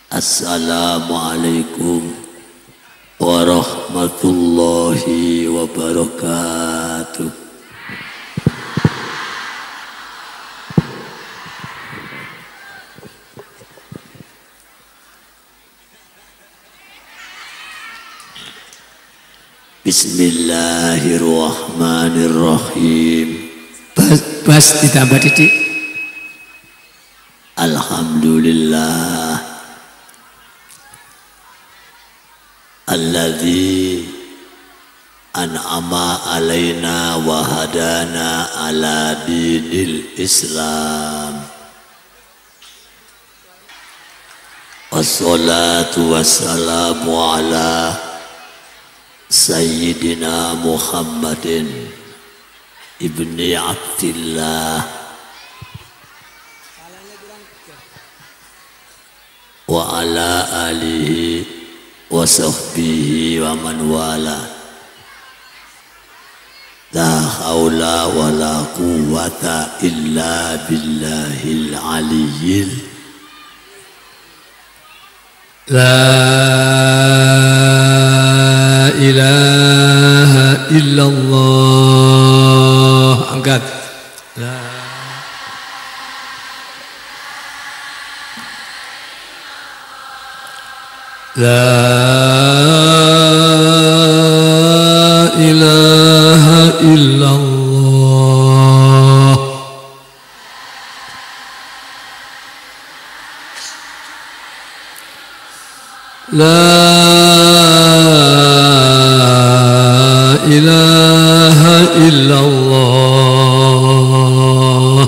Assalamualaikum warahmatullahi wabarakatuh. Bismillahirrahmanirrahim. Bas ditambah titik. Alhamdulillah alladzi an'ama alaina wa hadana ala dinil Islam. Wassalatu wassalamu ala Sayyidina Muhammadin ibni Abdillah wa ala alihi wa sahbihi wa man wala. La haula wa la quwwata illa billahil aliyyil. La ilaha illallah. Angkat. La ilaha illallah. La ilaha illallah.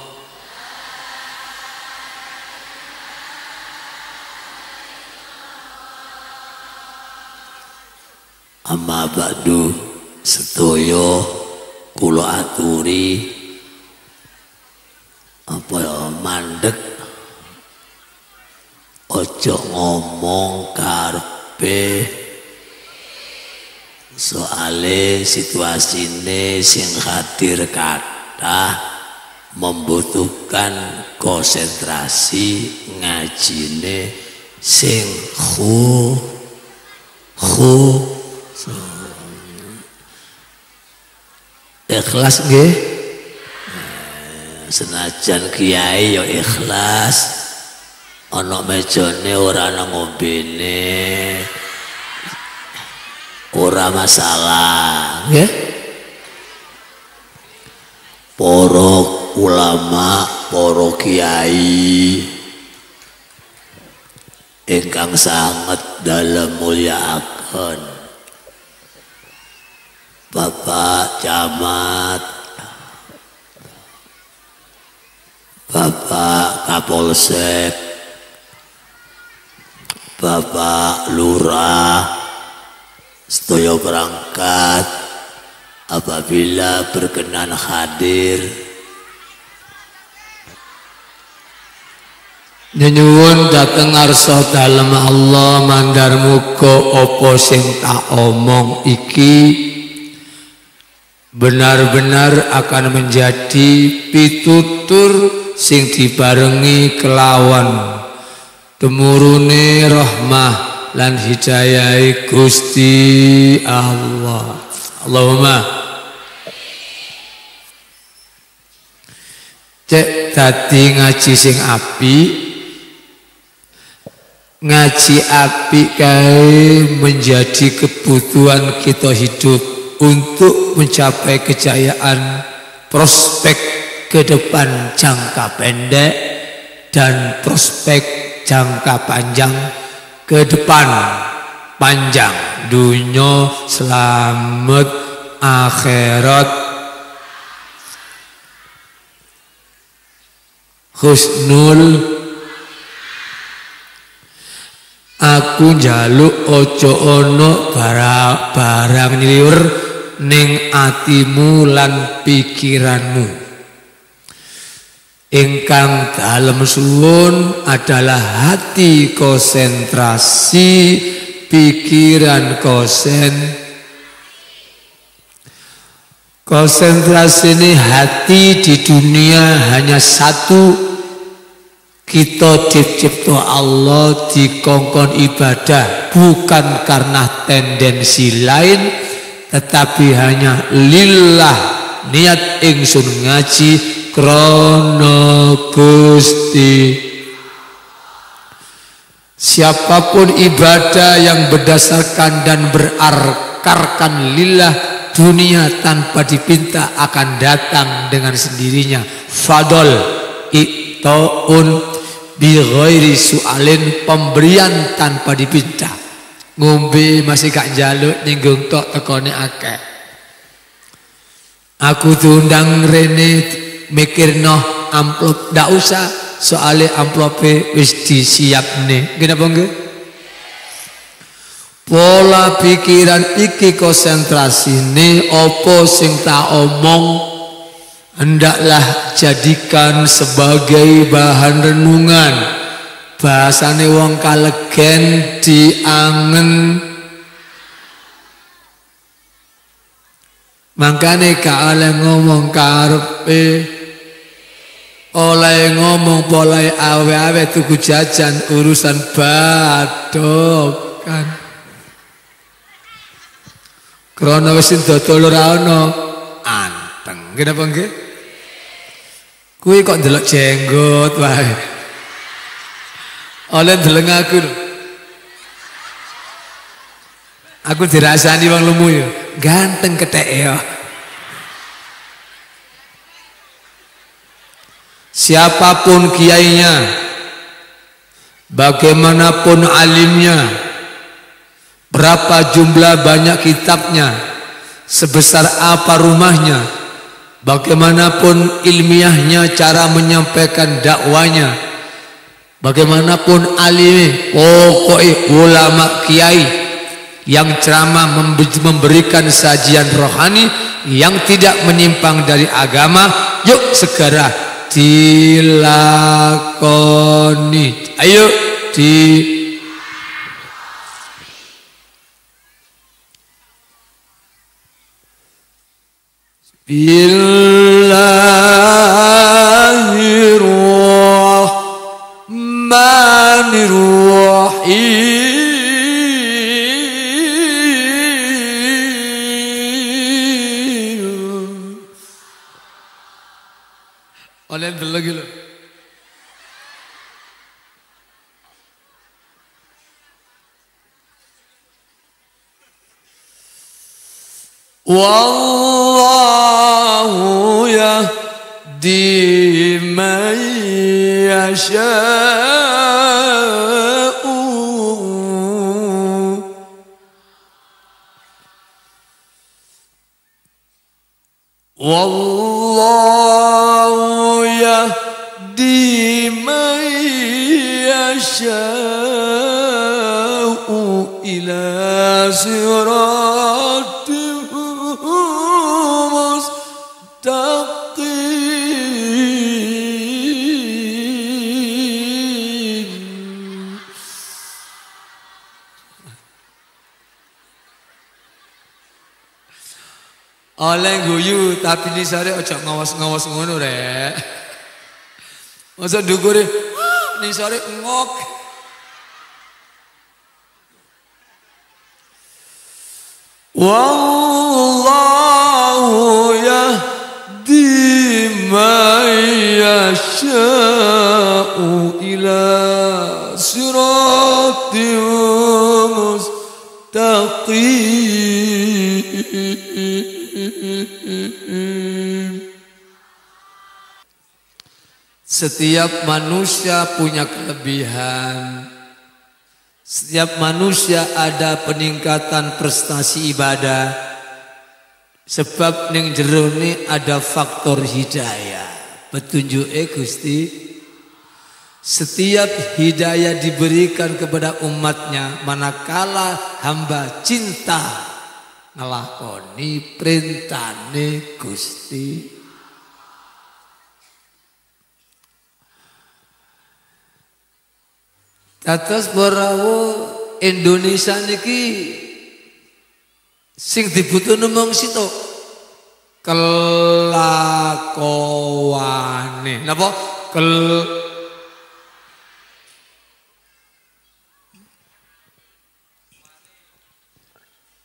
Amma ba'du, sedaya kula aturi apa ya mandeg ojo ngomong karepe soale situasine sing hadir kathah membutuhkan konsentrasi ngajine sing ikhlas nggih. Senajan kiai ya ikhlas, ana mejane ora ana ngombene, ora masalah nggih. Para ulama, para kiai ingkang sanget dalem mulyakaken, Bapak Camat, Bapak Kapolsek, Bapak Lurah, sedaya perangkat apabila berkenan hadir. Nyuwun dateng ngarsa dalem Allah mandar muga apa sing tak omong iki benar-benar akan menjadi pitutur sing dibarengi kelawan temurune rahmah lan hidayahe Gusti Allah. Allahumma cek dadi ngaji sing apik, ngaji apik kae menjadi kebutuhan kita hidup untuk mencapai kejayaan prospek ke depan jangka pendek dan prospek jangka panjang ke depan panjang, dunia selamat akhirat husnul. Aku njaluk ojo ono barang nyliur ning atimu lan pikiranmu. Ingkang dalem suwun adalah hati konsentrasi, pikiran konsentrasi ini hati di dunia hanya satu, Kita dicipta Allah dikongkon ibadah bukan karena tendensi lain, tetapi hanya lillah, niat ingsun ngaji krana Gusti. Siapapun ibadah yang berdasarkan dan berarkarkan lillah, dunia tanpa dipinta akan datang dengan sendirinya. Fadol i'taun bi ghairi su'alin, pemberian tanpa dipinta. Ngombe masih gak njaluk nyinggung tok tekone akeh. Aku diundang rene mikirno amplop ndak usah, soalnya amplope wis disiapne. Kenapa nggih? Pola pikiran iki konsentrasine apa sing tak omong hendaklah jadikan sebagai bahan renungan. Bahasane wong kalegen diangen. Makane gak oleh ngomong karepe, oleh ngomong polai awe-awe tuku jajan urusan badokan. Krana wis dodol ora ana anteng. Kenapa nggih? Kuwi kok ndelok jenggot wae. Oleh ndeleng aku lho. Aku dirasani wong lemu ya. Ganteng ketheke ya. Siapapun kiainya, bagaimanapun alimnya, berapa jumlah banyak kitabnya, sebesar apa rumahnya, bagaimanapun ilmiahnya cara menyampaikan dakwanya, bagaimanapun alimnya, pokoknya ulama kiai yang ceramah memberikan sajian rohani yang tidak menyimpang dari agama, yuk segera dilakoni. Ayo Bismillahirrahmanirrahim. Oleh lagi lho. Wallahu yahdi man yasha'u wallahu yahdi man yasha'u ila siratin mustaqim. Oleh guyu tapi ini sare ojo ngawas-ngawas ngono rek. Masa dukure ini sare ngok. Wallahu yahdi man yasha'u ila siratin mustaqim. Setiap manusia punya kelebihan. Setiap manusia ada peningkatan prestasi ibadah. Sebab ning jero ne ada faktor hidayah. Petunjuke Gusti. Setiap hidayah diberikan kepada umatnya manakala hamba cinta ngelakoni perintahane Gusti. Atas barawo Indonesia niki sing dibutuhne mung sitok kelakuane. Napa?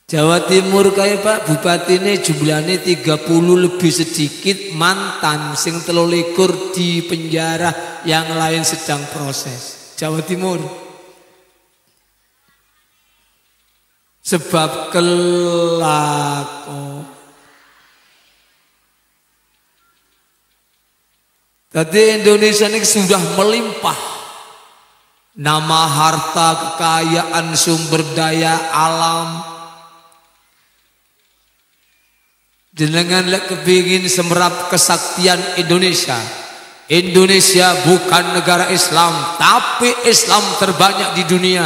Jawa Timur kayak Pak Bupati ini jumlahnya 30 lebih sedikit, mantan sing 23 di penjara, yang lain sedang proses. Jawa Timur. Sebab kelakon. Tadi Indonesia ini sudah melimpah. Nama, harta, kekayaan, sumber daya alam. Jenengan lek kepingin semerap kesaktian Indonesia. Indonesia bukan negara Islam, tapi Islam terbanyak di dunia.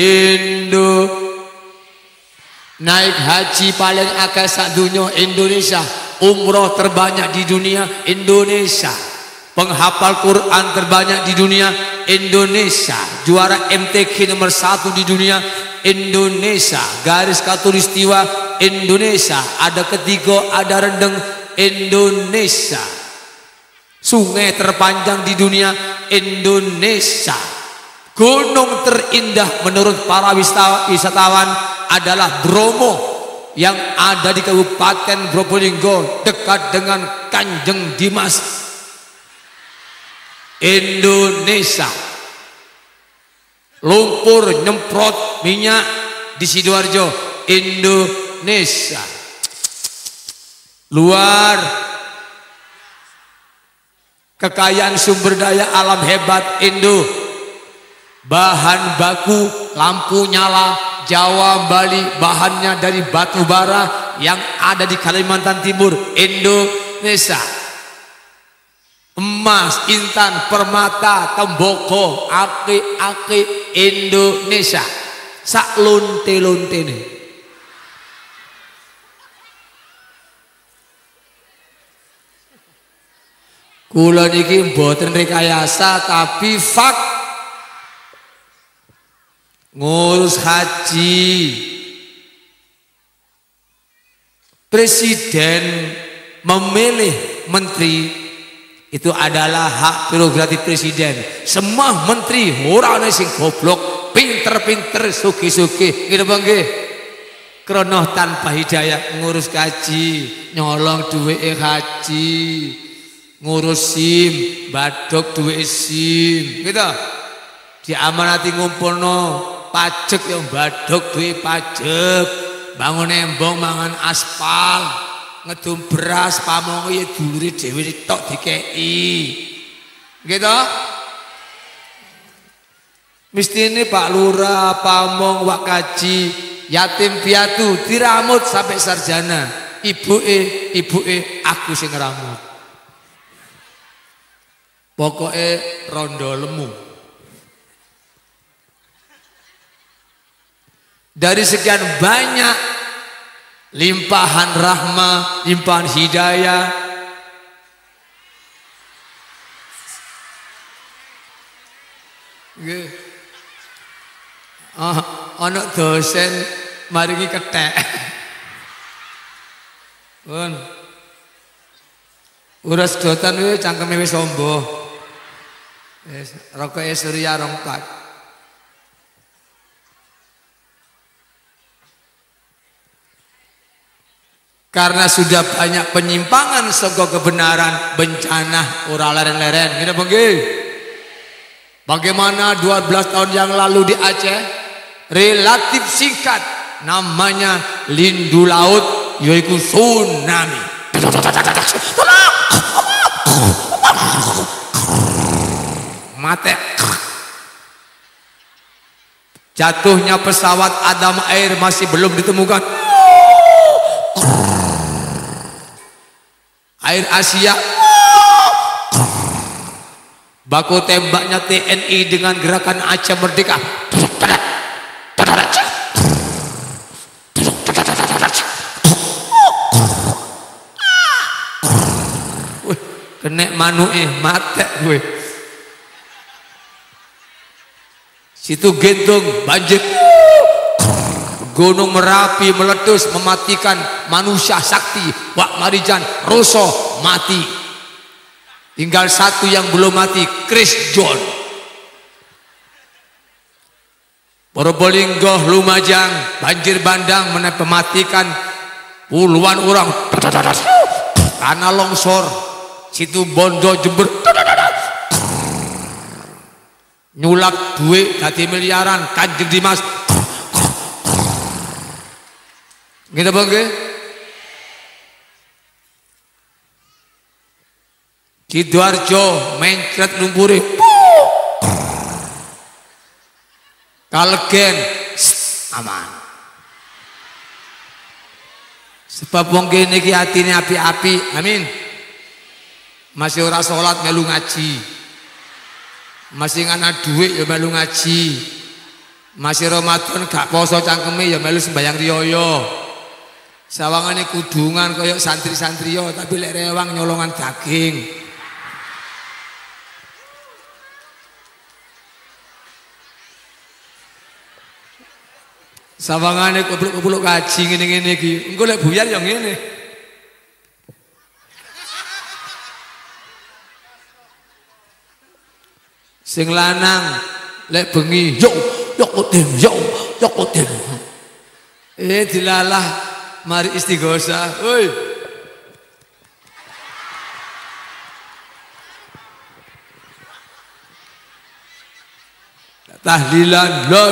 Naik haji paling akeh sak dunia Indonesia. Umroh terbanyak di dunia Indonesia. Penghafal Quran terbanyak di dunia Indonesia. Juara MTQ nomor 1 di dunia Indonesia. Garis khatulistiwa Indonesia. Ada ketiga, ada rendeng Indonesia. Sungai terpanjang di dunia Indonesia. Gunung terindah menurut para wisatawan adalah Bromo yang ada di Kabupaten Probolinggo, dekat dengan Kanjeng Dimas. Indonesia. Lumpur nyemprot minyak di Sidoarjo, Indonesia. Luar. Kekayaan sumber daya alam hebat Indo. Bahan baku lampu nyala Jawa, Bali, bahannya dari batu bara yang ada di Kalimantan Timur, Indonesia. Emas, intan, permata, temboko, aki-aki Indonesia. Sak lonte-lonte nih. Kula niki mboten rekayasa tapi fak. Ngurus haji. Presiden memilih menteri itu adalah hak prerogatif presiden. Semua menteri ora ana sing goblok, pinter-pinter, sugih-sugih. Gitu Bang nggih. Krono tanpa hidayah ngurus haji, nyolong duweke haji. Ngurus SIM, badok duweke SIM. Gitu. Diamanati ngumpulno pajak yang badok duwe pajak. Bangun embong mangan aspal. Ngedum beras pamong ya dulure dhewe tok dikeki. Gitu. Mestine Pak Lurah, pamong, wak kaji, yatim piatu diramut sampai sarjana. Ibuke aku sing ngramut. Pokoke rondo lemu. Dari sekian banyak limpahan rahmah, limpahan hidayah, anak dosen maringi ketek. Pun uras dotan wis cangkeme wis ombo. Wis rokoke Surya 24. Karena sudah banyak penyimpangan saka kebenaran, bencana ora leren-leren. Ngene nggih. Bagaimana 12 tahun yang lalu di Aceh relatif singkat namanya lindu laut yaitu tsunami. Mate. Jatuhnya pesawat Adam Air masih belum ditemukan. Air Asia. Baku tembaknya TNI dengan gerakan Aceh Merdeka. Kena manuke mate gue. Situ Gendong banjir. Gunung Merapi meletus mematikan manusia sakti. Wak Marijan Roso mati. Tinggal satu yang belum mati, Chris John. Probolinggo, Lumajang, banjir bandang mematikan puluhan orang karena longsor. Situ Bondo, Jember nyulap duit dadi miliaran. Kanjeng Dimas gitu bang ke? Sidoarjo mencret lumpure Kalegen aman. Sebab wong kene iki atine api-api. Amin. Masih ora salat melu ngaji. Masih ngana duit ya melu ngaji. Masih Ramadan gak poso cangkeme ya melu sembayang riyo. Sawangane kudungan kaya santri-santri yo tapi lek rewang nyolongan daging. Sawangane kupluk-kupluk kaji ngene-ngene iki. Engko lek buyar ya ngene. Sing lanang lek bengi yo koden yo koden. Dilalah mari istighosah. Oi. Tahlilan la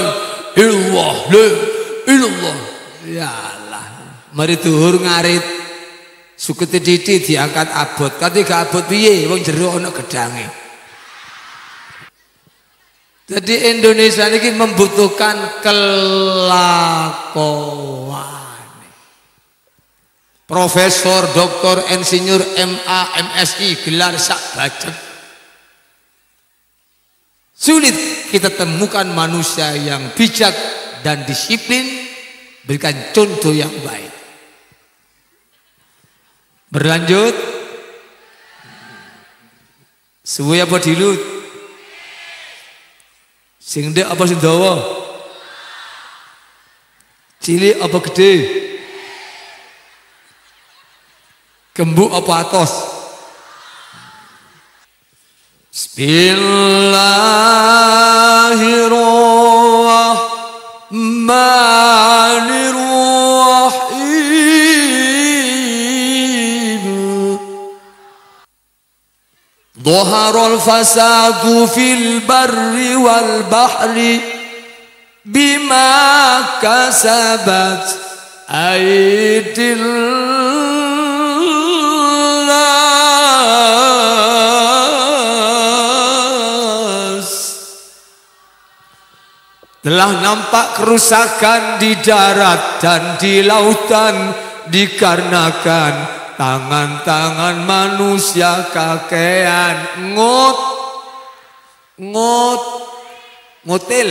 illallah. Ya Allah. Mari tuhur ngarit. Sukete titik diangkat abot. Kate gak abot piye wong jero ana gedange. Jadi Indonesia ini membutuhkan kelakuan. Profesor, doktor, insinyur, MA, MSI, gelar sak bacet. Sulit kita temukan manusia yang bijak dan disiplin, berikan contoh yang baik. Berlanjut, suwe apa dilut? Sing ndek apa sing dawa? Cilik apa gede? Gembuk apa atos? Bismillahirrahmanirrahim. Dhaharal fasadu fil barri wal bahri bima kasabat aydil nas. Telah nampak kerusakan di darat dan di lautan dikarenakan tangan-tangan manusia kakean ngotil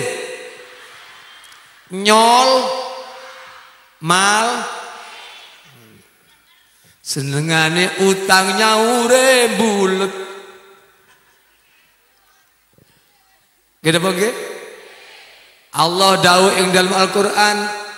nyol mal senengane utang nyaure bulet gitu apa nggih? Allah dawuh ing dalam Al-Qur'an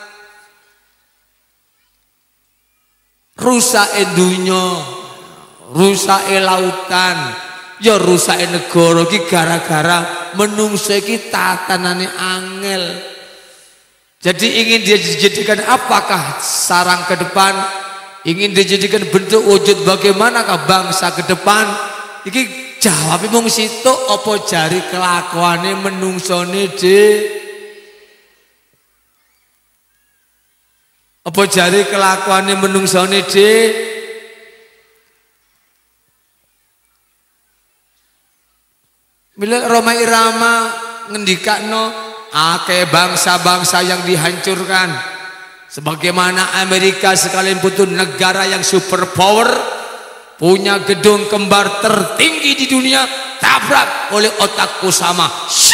rusake dunya, rusake lautan, ya rusake negara iki gara-gara menungso iki tatanane angel. Jadi ingin dia dijadikan apakah sarang ke depan? Ingin dijadikan bentuk wujud bagaimanakah bangsa ke depan? Iki jawab mung sitok apa jari kelakuane menungsone dhewe? Apa jari kelakuane menungsone dhewe? Bila Roma Irama ngendikakno akeh bangsa-bangsa yang dihancurkan. Sebagaimana Amerika sekalipun negara yang superpower, punya gedung kembar tertinggi di dunia, tabrak oleh otak Osama.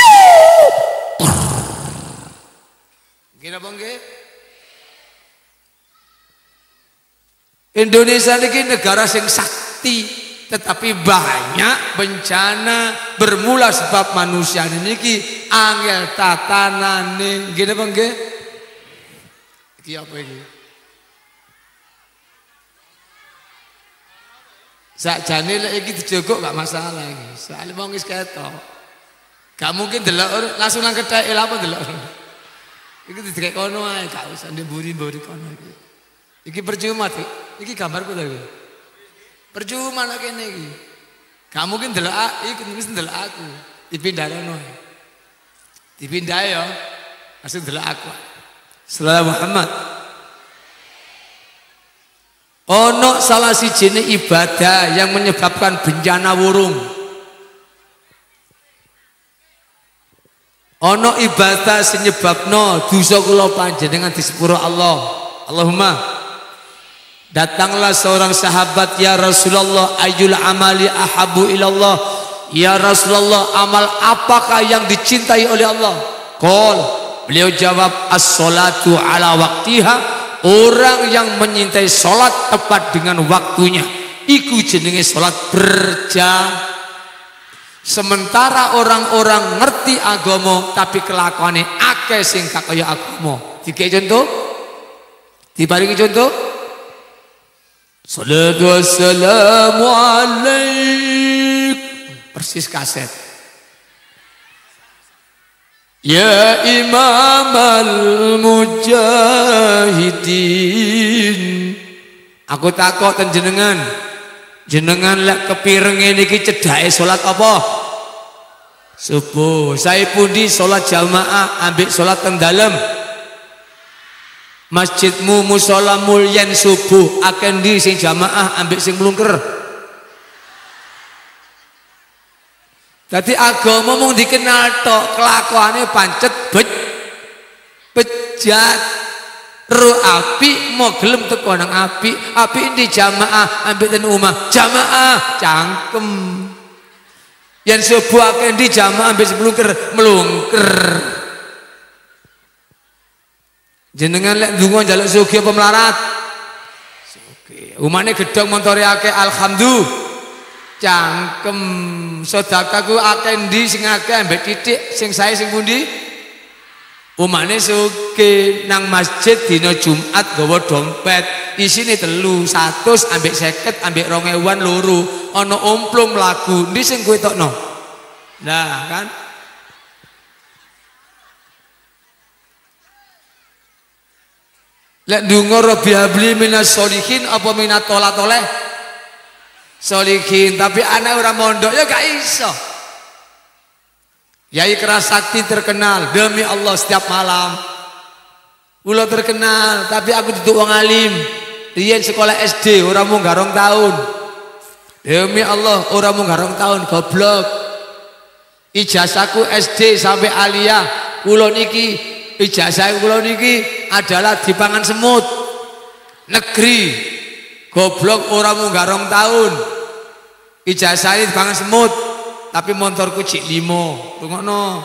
Gila bangke? Indonesia ini negara yang sakti, tetapi banyak bencana bermula sebab manusia ini angel tatanane. Gini bang ge? Iki apa ini? Sakjane lek iki dijogok gak masalah iki. Soale wong wis ketok. Gak mungkin delok langsung nang ketheke lha apa delok. Iki didek kono ae, gak usah mburi-mburi kono iki. Iki percuma, Dik. Iki gambarku to iki. Percuma nek kene iki. Gak mungkin ndelok iki wis ndelok aku. Dipindah kono. Dipindah ya. Langsung ndelok aku. Sallallahu Muhammad. Ono salah sijine ibadah yang menyebabkan bencana wurung. Ono ibadah sing nyebabno dosa kula panjenengan disepuro Allah. Allahumma. Datanglah seorang sahabat, ya Rasulullah, ayyul amali ahabu ilallah. Ya Rasulullah, amal apakah yang dicintai oleh Allah? Qol, beliau jawab, as-salatu ala waktiha. Orang yang menyintai sholat tepat dengan waktunya, iku jenenge sholat berjamaah. Sementara orang-orang ngerti agama tapi kelakuannya akeh sing gak kaya agama. Dikei contoh, diparingi contoh. Salatu wassalamu alaik. Persis kaset. Ya Imam al-Mujahidin. Aku takut ten jenengan. Jenengan lek kepireng niki cedhake salat apa? Subuh. Saya pundi salat jamaah ambek salat teng dalem. Masjidmu musala mulyan subuh akan di sing jamaah ambek sing mlungker. Jadi agama mung dikenal tok, kelakuane pancet bejat. Ru api mau gelem teko nang api di jamaah ambek ten omah jamaah cangkem. Yen subuh akan di jamaah ambek melungker. Jenengan lek ndonga njaluk sugih apa melarat? Sugih. Umane gedhong montore akeh alhamdulillah. Cangkem. Sedekahku akeh ndi sing akeh ambek titik sing sae sing pundi? Umane sugih nang masjid dina Jumat gawa dompet isine 300 ambek 50 ambek 2000-an loro ana omplung mlaku ndi sing kowe tokno. Nah kan lek ndonga Rabbi habli minas sholihin apa minat tolatoleh sholihin tapi anak ora mondok ya gak iso. Yai Keras Sakti terkenal demi Allah setiap malam. Kula terkenal tapi aku duduk wong alim. Riyen sekolah SD ora mung garong tahun. Demi Allah ora mung garong tahun goblok. Ijazahku SD sampai aliyah. Kula niki ijazah kula niki adalah dipangan semut. Negeri. Goblok ora mung garong tahun. Ijazah ini dipangan semut. Tapi motorku cik 5. Rungokno.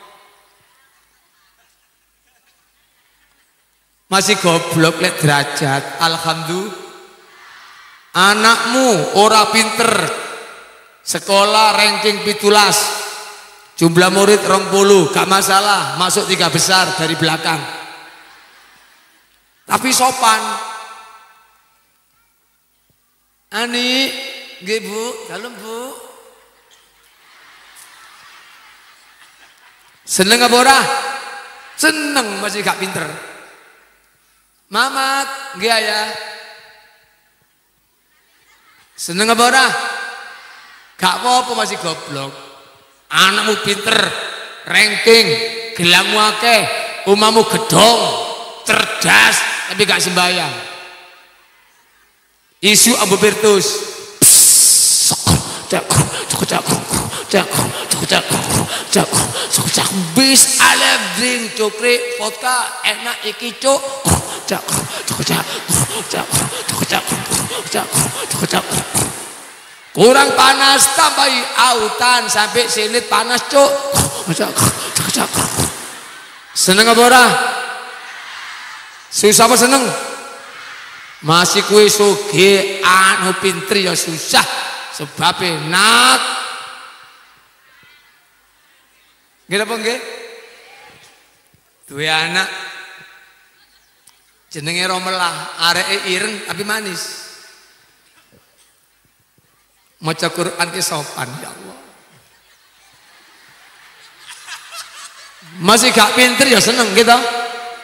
Masih goblok lek derajat. Alhamdulillah. Anakmu ora pinter. Sekolah ranking 17. Jumlah murid 20. Gak masalah. Masuk 3 besar dari belakang. Tapi sopan. Ani, nggih Bu, dalem Bu. Seneng apa ora? Seneng masih gak pinter. Mamat, nggih Ayah. Seneng apa ora? Gak apa-apa masih goblok. Anakmu pinter, ranking, gelangmu akeh, omahmu gedhong, cerdas tapi gak sembahyang. Isu Abu Bertus. Bis alem drink cokre vodka enak iki cuk. Kurang panas tambahi autan sampai silit panas cuk. Seneng apa ora? Susah apa seneng? Masih kue sugih anu pinter ya susah sebab nak. Nggih apa nggih? Duwe anak jenenge Romelah, areke ireng tapi manis. Maca Quran ke sopan ya Allah. Masih gak pinter ya seneng gitu.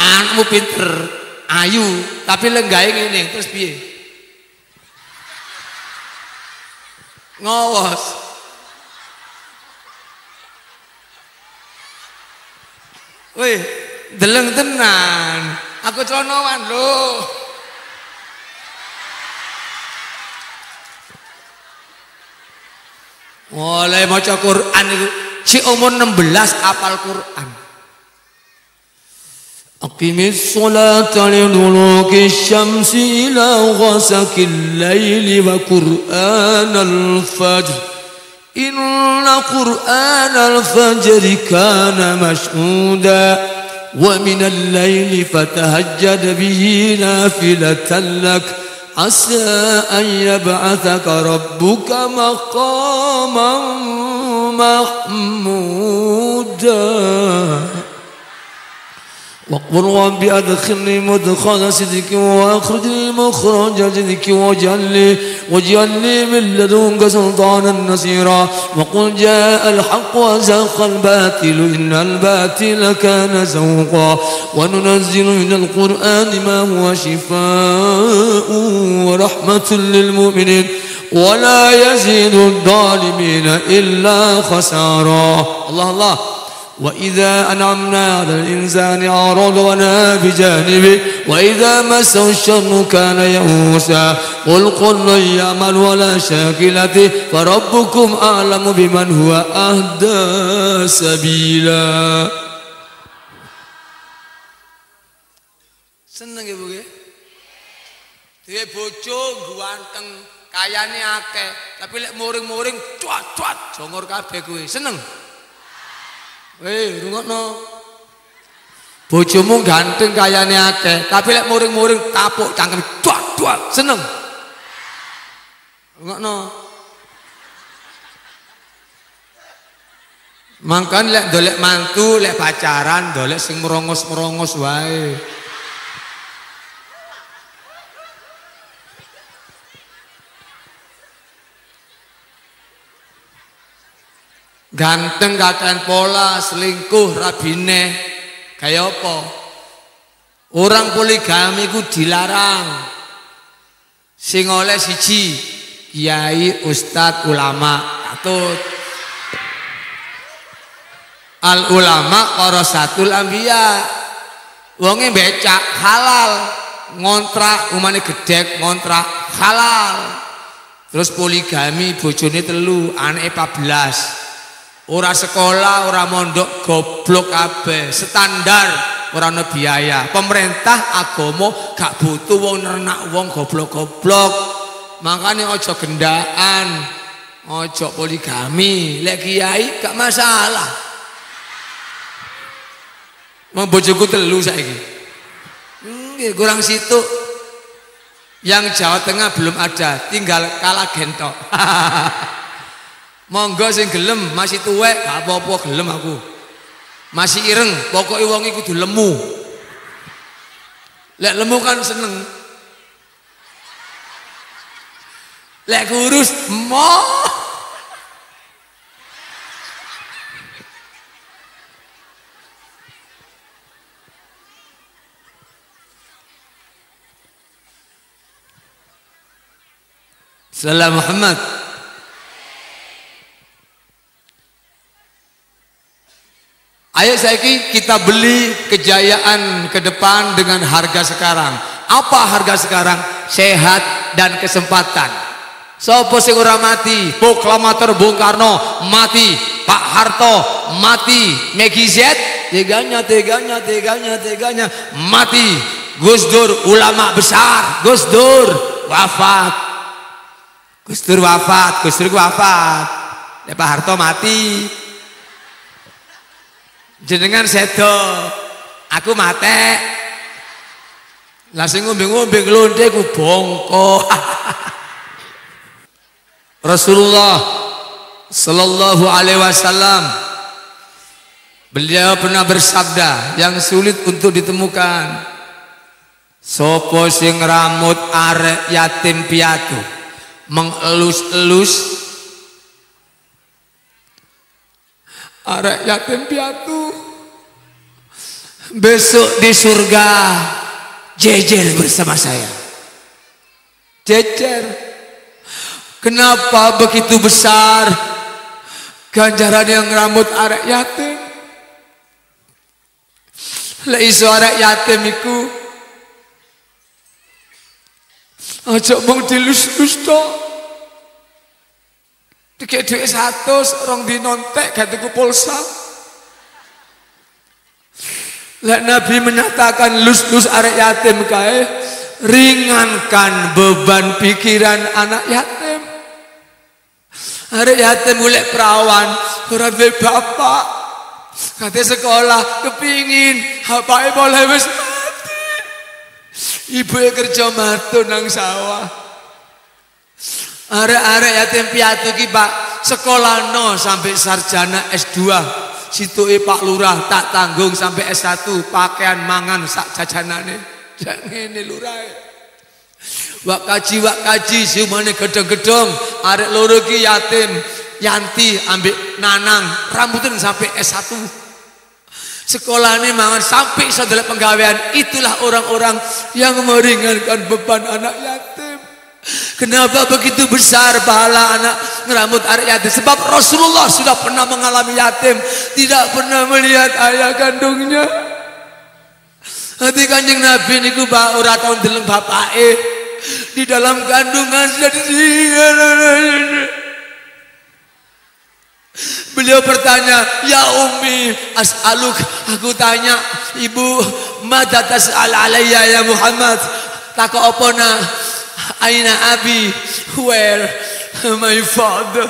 anakmu pinter, ayu, tapi lenggahe ngene, terus piye? Ngowos. Wih, deleng tenan. Aku celonoan lho. Mulai maca Quran itu si umur 16 hafal Quran. Aqimis sholata liduluki syamsi ila ghasakil laili wa Qur'anal fajr. Inna Qur'anal fajri kana mashhuda wa minal laili fatahajjad bihi nafilatan lak. Asa an yab'athaka rabbuka maqaman mahmuda. Wa qur rabbi adkhilni mudkhala sidqin wa akhrijni mukhraja sidqin waj'alni min ladunka sultanan nasira. Wa qul jaa al-haqq wa zahaqa al-batil innal batila kana zahuqa. Wa nunazzilu minal qur'ani ma huwa shifaa'un wa rahmatun lil mu'minin wa la yazidu adh-dhalimina illa khasara. Allah. وإذا أنعمنا على الإنسان أعرض ونأى بجانبه وإذا مسه الشر كان يئوسا قل كل يعمل ولا شاكلته فربكم أعلم بمن هو أهدى سبيلا. Seneng ibu nggih. Duwe bojo ganteng, kayane akeh, tapi lek muring-muring cuat-cuat jongor kabeh kuwi. Seneng. Rungokno. Bojomu ganteng kayane akeh, tapi lek muring-muring kapuk cangkem duat-duat, seneng. Rungokno. Mangkan lek dolek mantu, lek pacaran, dolek sing merongos-merongos wae. Ganteng kakean pola, selingkuh rabine kaya apa? Orang poligami ku dilarang. Sing oleh siji kiai, ustad, ulama. Katut. Al ulama warasatul anbiya. Wonge becak halal, ngontrak umane gedhek ngontrak halal. Terus poligami bojone 3, anake 14. Ora sekolah, ora mondok, goblok kabeh. Standar ora ana biaya. Pemerintah agama gak butuh wong nernak wong goblok-goblok. Makane aja gendaan, aja poligami. Lek kiai gak masalah. Wong bojoku 3 saiki. Nggih, kurang situ. Yang Jawa Tengah belum ada, tinggal kalah gentok. Monggo sing gelem, masih tuwek gak apa-apa gelem aku. Masih ireng, pokoknya wong iku kudu lemu. Lek lemu kan seneng. Lek kurus mo. Salam Muhammad. Ayo saiki kita beli kejayaan ke depan dengan harga sekarang. Apa harga sekarang? Sehat dan kesempatan. Sopo sing ora mati? Proklamator Bung Karno mati, Pak Harto mati, Megi Z teganya mati. Gus Dur ulama besar, Gus Dur wafat. Gus Dur wafat. Pak Harto mati. Jenengan sedo, aku mate. Lah sing ngombe-ngombe glonde ku bongko. Rasulullah sallallahu alaihi wasallam beliau pernah bersabda yang sulit untuk ditemukan. Sopo sing rambut arek yatim piatu mengelus-elus arek yatim piatu besok di surga jejer bersama saya. Jejer. Kenapa begitu besar ganjaran yang rambut arek yatim? Lek iso arek yatim iku aja mung dilus-lus tok. Dikek dhuwit 100 rong dino entek gak tuku pulsa. Lek Nabi menyatakan lus-lus arek yatim kae, ringankan beban pikiran anak yatim. Arek yatim golek perawan, ora duwe bapak. Kate sekolah kepingin bapake boleh wis mati. Ibuke kerja matu nang sawah. Arek-arek yatim piatu ki Pak, sekolah no sampai sarjana S2. Situke Pak Lurah tak tanggung sampai S1, pakaian mangan sak jajanane. Jak ngene lurahe. Wak kaji semuanya gedong-gedong. Arek loro ki yatim, Yanti ambek Nanang, rambutnya sampai S1. Sekolahnya mangan sampai saudara penggawean. Itulah orang-orang yang meringankan beban anak yatim. Kenapa begitu besar pahala anak ngerambut arek yatim? Sebab Rasulullah sudah pernah mengalami yatim, tidak pernah melihat ayah kandungnya. Hati Kanjeng Nabi niku ora tau ndeleng bapake di dalam kandungan sudah. Beliau bertanya, ya Ummi as'aluk, aku tanya ibu, mada tas'al alayya ya Muhammad, takok apa na, aina abi, where my father.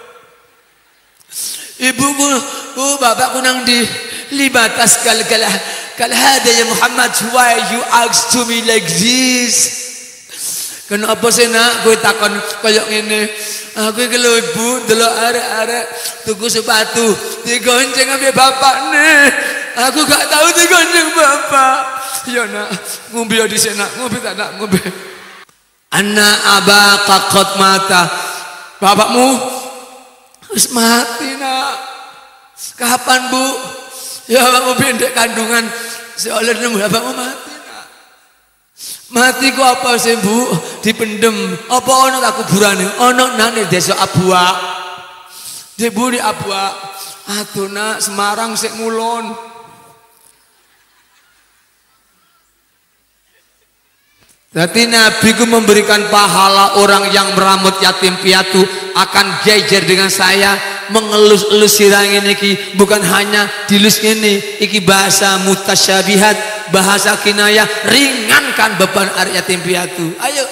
Ibuku, bapakku nang di libatas kal hada ya Muhammad, why you ask to me like this? Kenapa sih nak gue takon koyok ini? Aku iki lho ibu delok arek-arek tuku sepatu digonceng ambek bapak nih. Aku gak tahu digonceng bapak. Ya nak, ngombe di sana, ngombe tak nak ngombe. Anak abaka qad mata. Bapakmu wis mati nak. Kapan bu? Ya bapakmu pendek kandungan. Seolah nemu bapakmu mati. Mati ku apa sih bu? Dipendem. Apa ono tak kuburane? Ono nang desa Abua. Debu di Abua. Aduh nak Semarang sik ngulon. Jadi Nabi ku memberikan pahala orang yang meramut yatim piatu akan jejer dengan saya, mengelus-elus sirang ini ki, bukan hanya dilus ini, iki bahasa mutasyabihat, bahasa kinayah, ringankan beban arek yatim piatu. Ayo.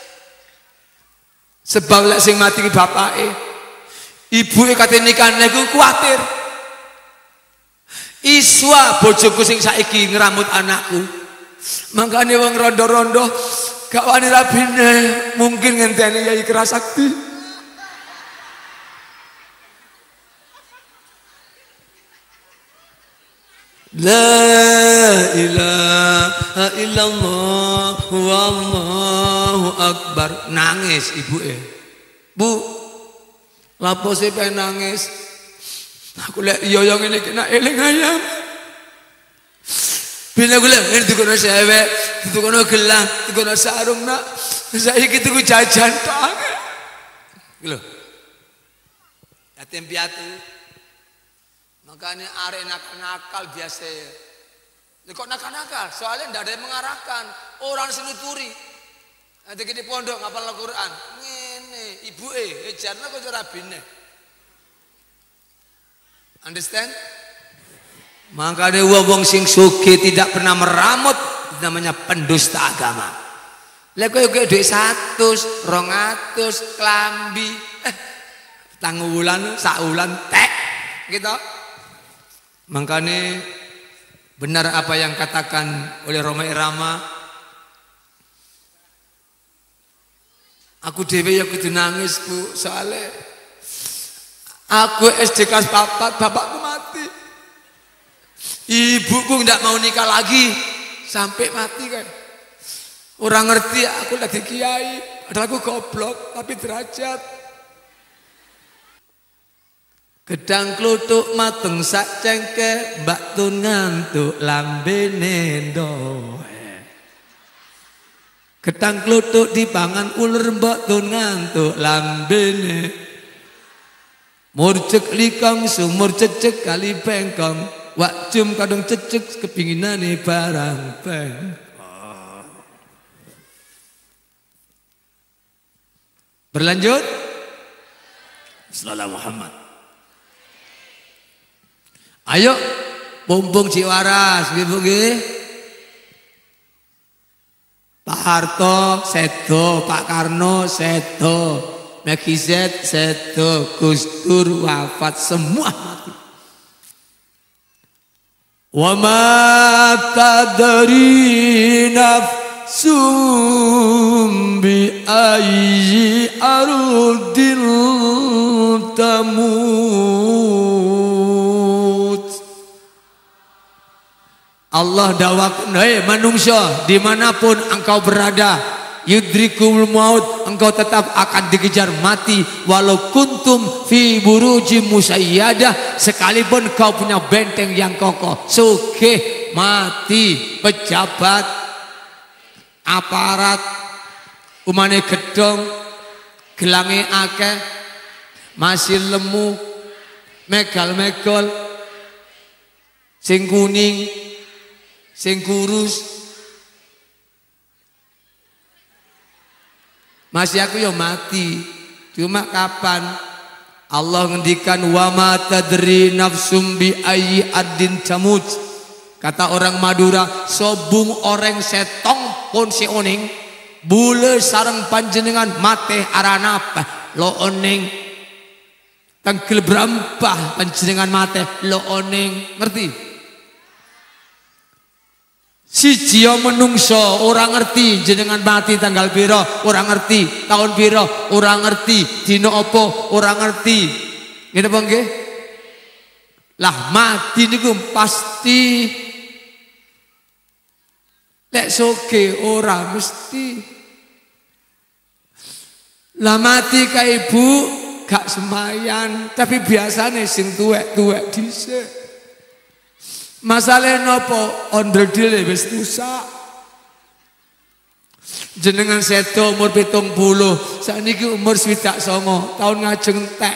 Sebab lek sing mati ki bapake, ibuke kate nikahne ku kuwatir. Iswa bojoku sing saiki ngeramut anakku. Makanya wong rondo-rondo gak wani rabine, mungkin ngenteni Yai Kerasakti. La ilaha illallah wallahu akbar. Nangis ibuke. Bu, lapo sih pengen nangis? Aku lihat yoyong ini kena eling ayam. Bila gue lihat ini tuh kono cewek, tuh kono gelang, tuh kono sarung nak. Saya gitu gue jajan tak. Gitu. Yatim piatu. Makanya arek nakal biasa. Kok nakal-nakal? Soalnya ndak ada yang mengarahkan. Orang senuturi. Nanti di pondok ngapal Al-Quran. Ngene, ibuke ejarna kok rabine. Understand? Makanya wong sing sugih tidak pernah meramut, namanya pendusta agama. Lek koyo dhuwit 100, 200 klambi. Tangulan, saulan tek gitu. Makanya benar apa yang katakan oleh Roma Irama. Aku dhewe ya kudu nangis Bu, soalnya aku SD kelas 4, bapakku mati. Ibuku ndak mau nikah lagi sampai mati kan. Orang ngerti aku lagi kiai, padahal aku goblok tapi derajat. Gedang kluthuk mateng sak cengkeh, Mbak Tun ngantuk lambene ndoe. Gedang kluthuk dipangan uler, Mbak Tun ngantuk lambene. Murcek likang sumur cecek kali bengkong, wak jum kadang cecek kepinginane barang bengkong. Berlanjut. Sallallahu Muhammad. Ayo, Pumpung Ciwaras, gitu nggih. Pak Harto sedo, Pak Karno sedo, Megizet sedo, Gus Dur wafat, semua mati. Wa ma tadri nafsum bi ayyi ardil tamut. Allah dawakan, hei manungsa, dimanapun engkau berada, yudrikumul maut, engkau tetap akan dikejar mati. Walau kuntum fi burujim musayyadah, sekalipun kau punya benteng yang kokoh, sugih mati, pejabat, aparat, umane gedong, gelange akeh, masih lemu, megal-megol, sing kuning, sing kurus, masih aku ya mati. Cuma kapan? Allah ngendikan wa ma tadri nafsum bi ayyi ardin tamut. Kata orang Madura, sobung orang setong pun si oning, bule sareng panjenengan mate arana apa lo oning, tangkel berampah panjenengan mate lo oning, ngerti? Siji menungso orang ngerti jenengan mati tanggal piro, orang ngerti tahun piro, orang ngerti dina apa, orang ngerti. Ngene apa nggih? Lah mati niku pasti. Lek soge ora mesti. Lah mati ka ibu gak semayan, tapi biasane sing tuwek-tuwek dhisik. Masalah nopo ondel-dele wis rusak. Jenengan sedo umur 70, sakniki umur 29 tahun ngajeng entek.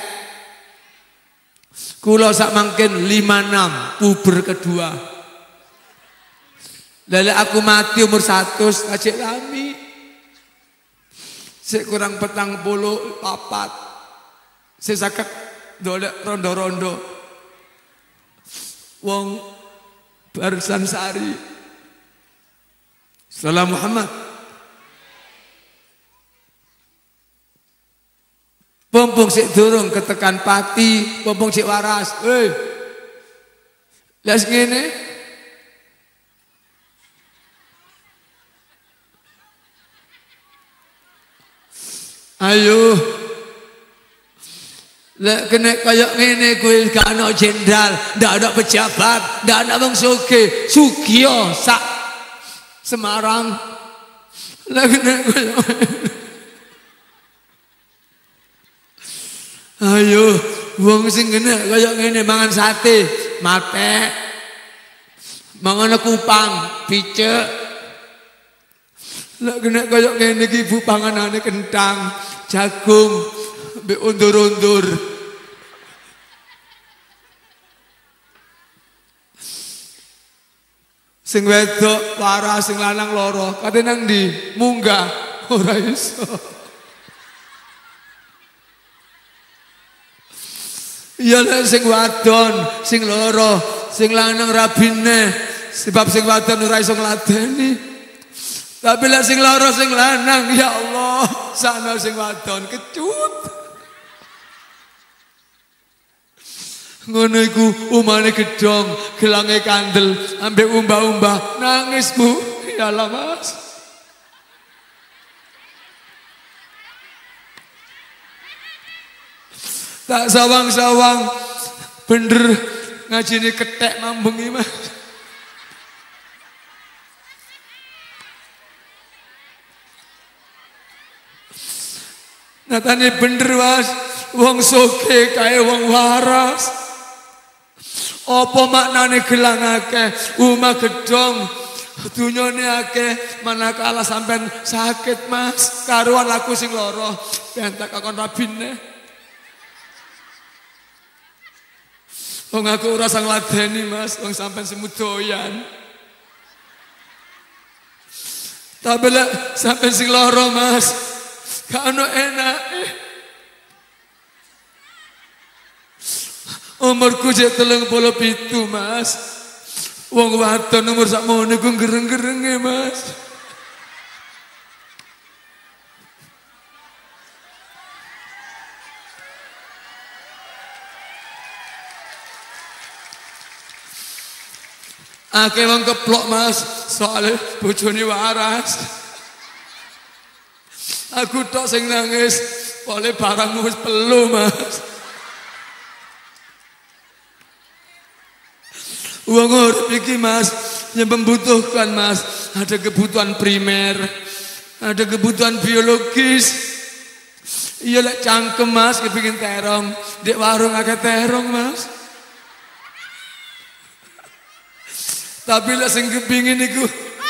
Kula sak mangkin 56 puber kedua. Lele aku mati umur 100 ajek lami. Sik kurang 40 papat. Sik saged dolek rondo-rondo. Wong Barisan Sari. Salam Muhammad. Pumpung sik durung ketekan pati, pumpung sik waras. Las ngene. Ayo. Lek kena kayak ngene kuwi gak ana jenderal, ndak ada pejabat, ndak ada wong sugih, Sugio sak Semarang. Lek kena kayak ayo wong sing kena kayak ngene mangan sate, mate. Mangan kupang, picek. Lek kena kayak ngene iki ibu panganane kentang, jagung, mbek undur-undur. Sing wedok waras, sing lanang loro, kate nang ndi? Munggah ora iso. Ya lek sing wadon, sing loro, sing lanang rabine, sebab sing wadon ora iso ngladeni. Tapi lek sing loro sing lanang, ya Allah, sana sing wadon kecut. Ngono iku umane gedhong, gelange kandel, ambek umbah-umbah, nangis Bu. Ya Allah Mas. Tak sawang-sawang bener ngajine kethek mambengi Mas. Natane bener Mas. wong soge kae wong waras. Apa maknane gelang akeh, umah gedhong, dunyane akeh, manakala sampean sakit Mas, karuan aku sing lara, bentak kakon rabine. Wong aku ora sang ladeni Mas, wong sampean semudoyan. Tapi lek sampean sing lara Mas, gak ono enake. Umurku jek 37 Mas. Wong wadon umur sakmono ku gereng-gerenge Mas. Akeh wong keplok Mas, soalnya bojone waras. Aku tok sing nangis, oleh barangmu wis pelu Mas. Uang urip iki Mas yang membutuhkan Mas, ada kebutuhan primer, ada kebutuhan biologis. Iya lek cangkem Mas kepengin terong, dek warung akeh terong Mas. Tapi lek sing kepengin iku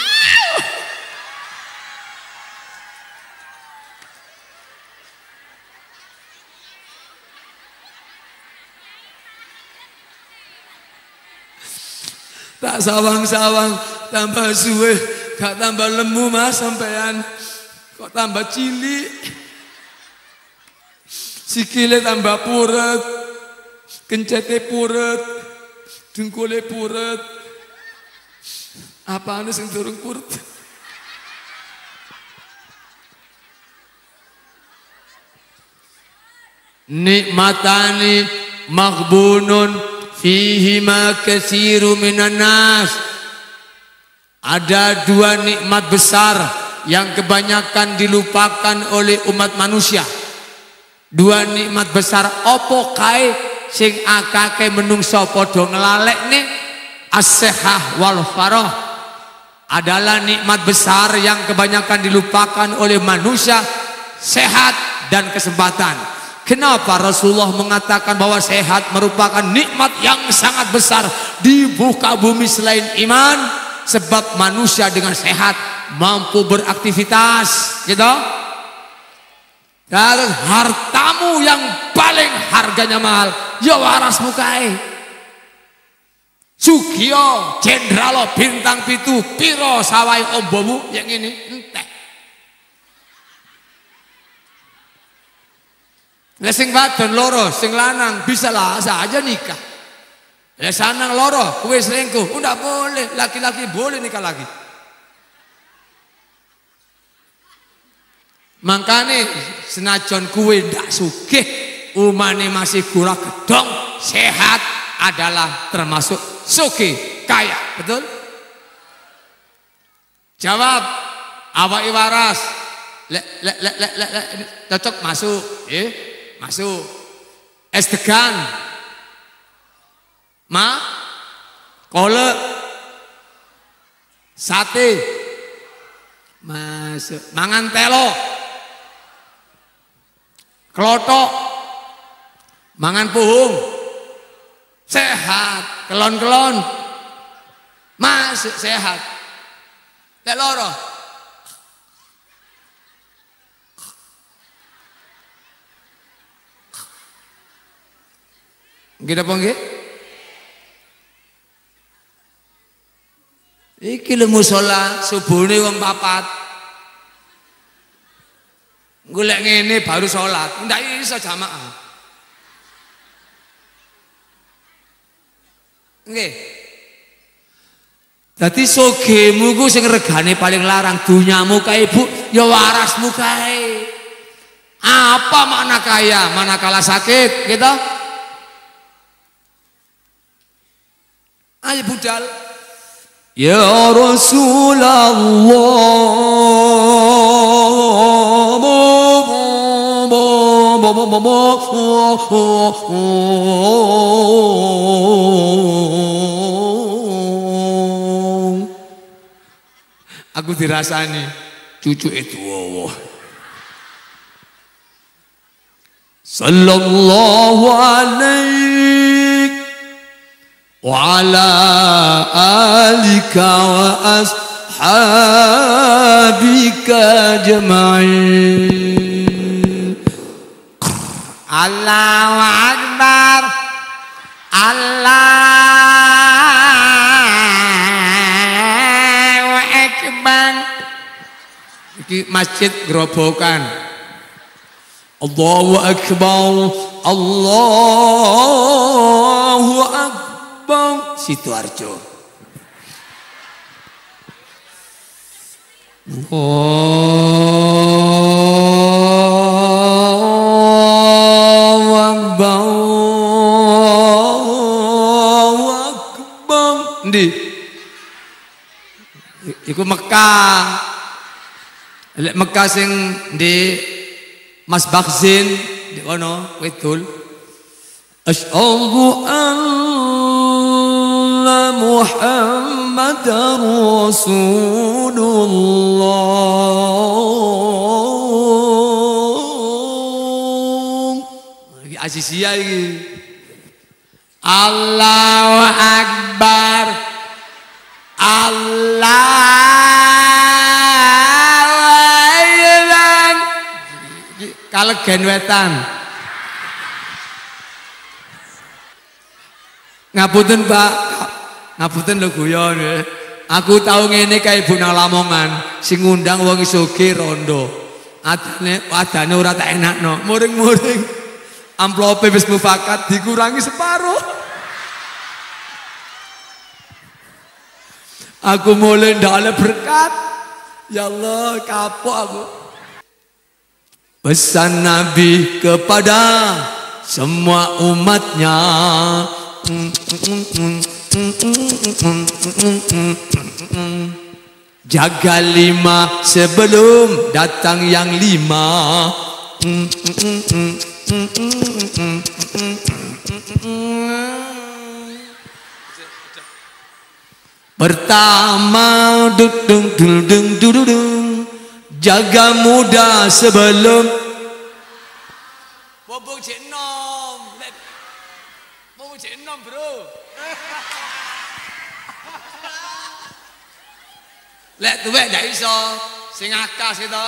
tak sawang-sawang, tambah suwe, gak tambah lemu Mas sampean. Kok tambah cilik. Sikile tambah puret, kencete puret, dengkule puret. Apane sing durung puret? Nikmatani maghbunun fihi ma katsiru minan nas. Ada dua nikmat besar yang kebanyakan dilupakan oleh umat manusia. Dua nikmat besar opo kae sing akake menungso padha nglalekne, as-sihah wal farah. Adalah nikmat besar yang kebanyakan dilupakan oleh manusia, sehat dan kesempatan. Kenapa Rasulullah mengatakan bahwa sehat merupakan nikmat yang sangat besar di muka bumi selain iman? Sebab manusia dengan sehat mampu beraktivitas, gitu. Dan hartamu yang paling harganya mahal, ya waras mukai. Sugio, jenderalo, bintang pitu, piro sawai ombomu yang ini entek. Sing wadon loro, sing lanang bisa lah saja nikah. Sanang loro, kue selingkuh, enggak boleh. Laki-laki boleh nikah lagi. Makanya senajan kue ndak sugih, umane masih gula gedong, sehat adalah termasuk sugih, kaya, betul? Jawab, awak waras, cocok masuk, masuk. Es degan, kolak, sate, masuk. Mangan telo, klotok, mangan puhung, sehat. Kelon-kelon, masuk sehat. Lek loro, nggih apa nggih? Iki lho musala subuhne wong papat. Golek ngene baru salat, ndak iso jamaah. Nggih. Dadi sogemu ku sing regane paling larang, dunyamu kae Bu, ya warasmu kae. Apa makna kaya? Manakala sakit, gitu. Ayo budal. Ya Rasulullah, aku dirasani cucu itu. sallallahu alaihi wa ala alika wa ashabika jama'in. Allahu Akbar. Allahu Akbar. Iki masjid gerobokan. Allahu Akbar. Allahu Akbar. Sidoarjo. Allahu Akbar. Allahu Akbar. Ndi? Iku Mekah. Lek Mekah sing di Mas Bakhzin di kono wedul. Asyhadu anna Muhammadar Rasulullah. Iki asisia iki. Allahu Akbar. Kalegen wetan. Ngapunten Pak, ngapunten lho guyon. Aku tau ngene kae Ibu nang Lamongan, sing ngundang wong sugih rondo. Adane ora tak enakno, muring-muring. Amplope wis mufakat dikurangi separuh. Aku mulai ndak ada berkat. Ya Allah, kapok aku. Pesan Nabi kepada semua umatnya, jaga 5 sebelum datang yang 5. Pertama jaga muda sebelum bobong cek nom. Bobong cek nom bro. Lek tuwek ndak iso sing akas gitu.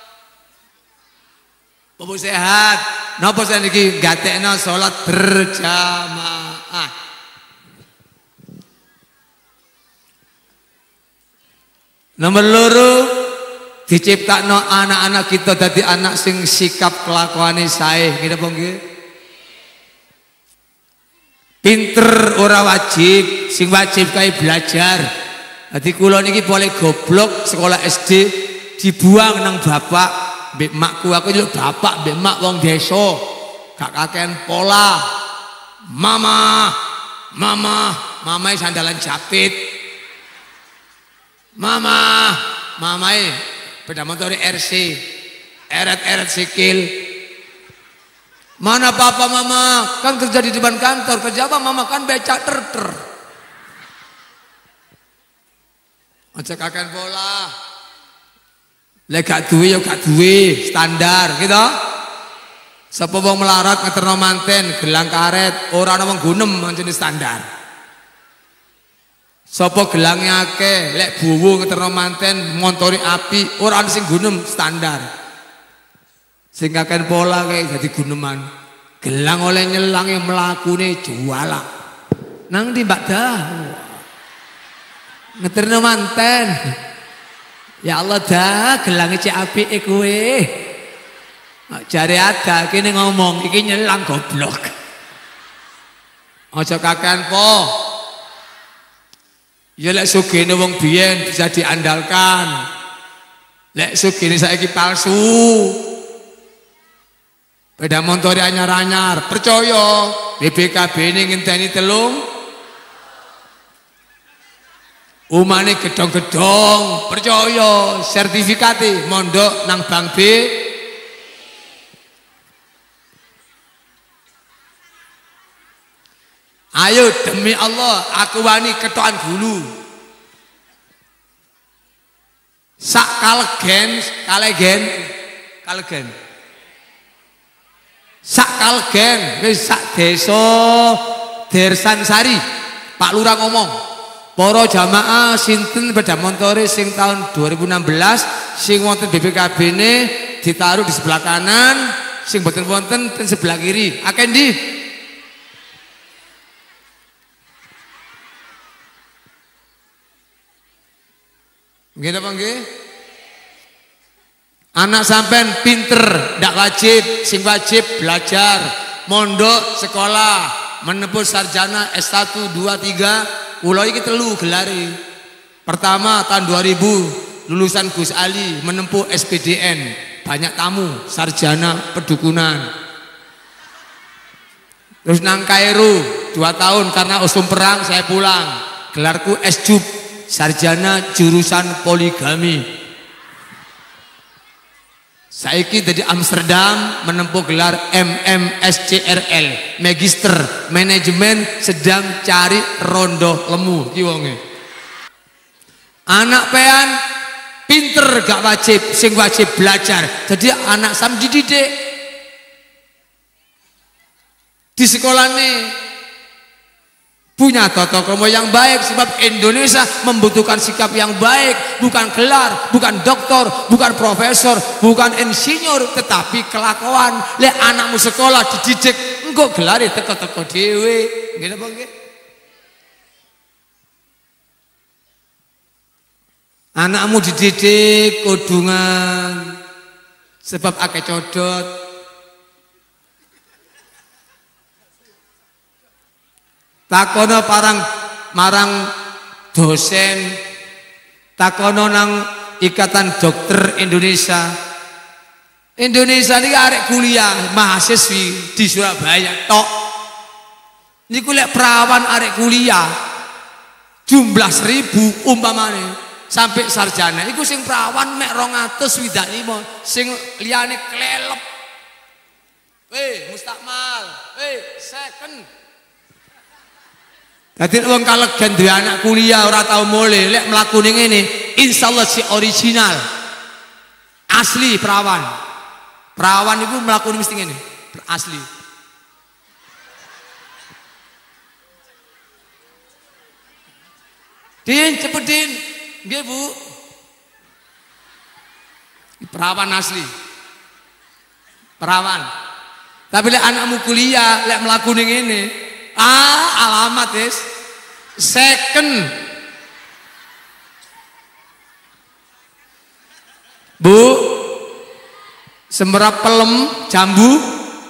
Bobong sehat. Napa saniki gatekno salat berjamaah. Nomor loro diciptakno anak-anak kita dadi anak sing sikap kelakuane sae, nggih napa nggih? Pinter ora wajib, sing wajib kae belajar. Dadi kula niki boleh goblok sekolah SD dibuang nang bapak, mbek makku. Aku yo bapak mbek mak wong desa, gak kakean pola. Mama sandalan japit. Mamai sepeda motor RC, eret sikil. Mana papa mama? Kan kerja di depan kantor. Kerja apa mama? Kan becak ter. Aja kakean bola. Lek gak duwe ya gak duwe, standar gitu. Sapa wong melarat ngeterno manten, gelang karet, ora ana wong gunem jenis standar. Sapa gelange akeh, lek buwu ngeterno manten, montori api, ora ana sing gunem standar. Sing kakean pola kae dadi guneman. Gelang oleh nyelange mlakune juala. Nang ndi Mbak Dah? Ngeterno manten. Ya Allah dah, gelange cek apike kowe. Jare ada kene ngomong, iki nyelang goblok. Aja kakean po. Ya lek sugene wong biyen bisa diandalkan. Lek sugene saiki palsu. Beda montore anyar-anyar, percaya BPKB ini ngenteni telung. Umane gedong-gedong, percaya sertifikate mondok nang Bank B. Ayo demi Allah, aku wani ketokan dulu. Sak kalegen. sak Kalgen wis sak desa Dersansari Pak Lurah ngomong para jamaah sinten sepeda montore sing tahun 2016 sing wonten BPKB-ne ditaruh di sebelah kanan, sing boten wonten ten sebelah kiri. Akeh ndi? Nggih napa nggih? Anak sampean pinter, ndak wajib, sing wajib belajar, mondok, sekolah, menempuh sarjana S1, 2, 3. Kula iki telu gelare. Pertama tahun 2000 lulusan Gus Ali menempuh SPDN, banyak tamu, sarjana pedukunan. Terus nang Kairo 2 tahun karena usum perang saya pulang. Gelarku S.Jub, sarjana jurusan poligami. Saiki dari Amsterdam menempuh gelar MMSCRL, Magister Manajemen, sedang cari rondo lemu ki wonge. Anak pean pinter gak wajib, sing wajib belajar. Jadi anak sam dididik di sekolah nih punya tata krama yang baik, sebab Indonesia membutuhkan sikap yang baik, bukan gelar, bukan doktor, bukan profesor, bukan insinyur, tetapi kelakuan. Lek anakmu sekolah dididik, engko gelare teko-teko dhewe. Nggih napa nggih? Anakmu dididik kodungan, sebab akeh codot. Takono marang dosen, takono nang Ikatan Dokter Indonesia. Indonesia ini arek kuliah mahasiswi di Surabaya tok. Niku lek perawan arek kuliah jumlah 1000 umpamane sampai sarjana. Iku sing perawan mek 225, sing liyane klelep. Mustakmal, second. Dadi wong kalegen duwe anak kuliah ora tau mulai, lek mlakune ngene, insyaallah si original. Asli perawan. Perawan iku mlakune mesti ngene, asli. Din, cepet Din. Nggih, Bu. Perawan asli. Perawan. Tapi lek anakmu kuliah, lek mlakune ngene, alamat is second. Bu, semerap pelem jambu,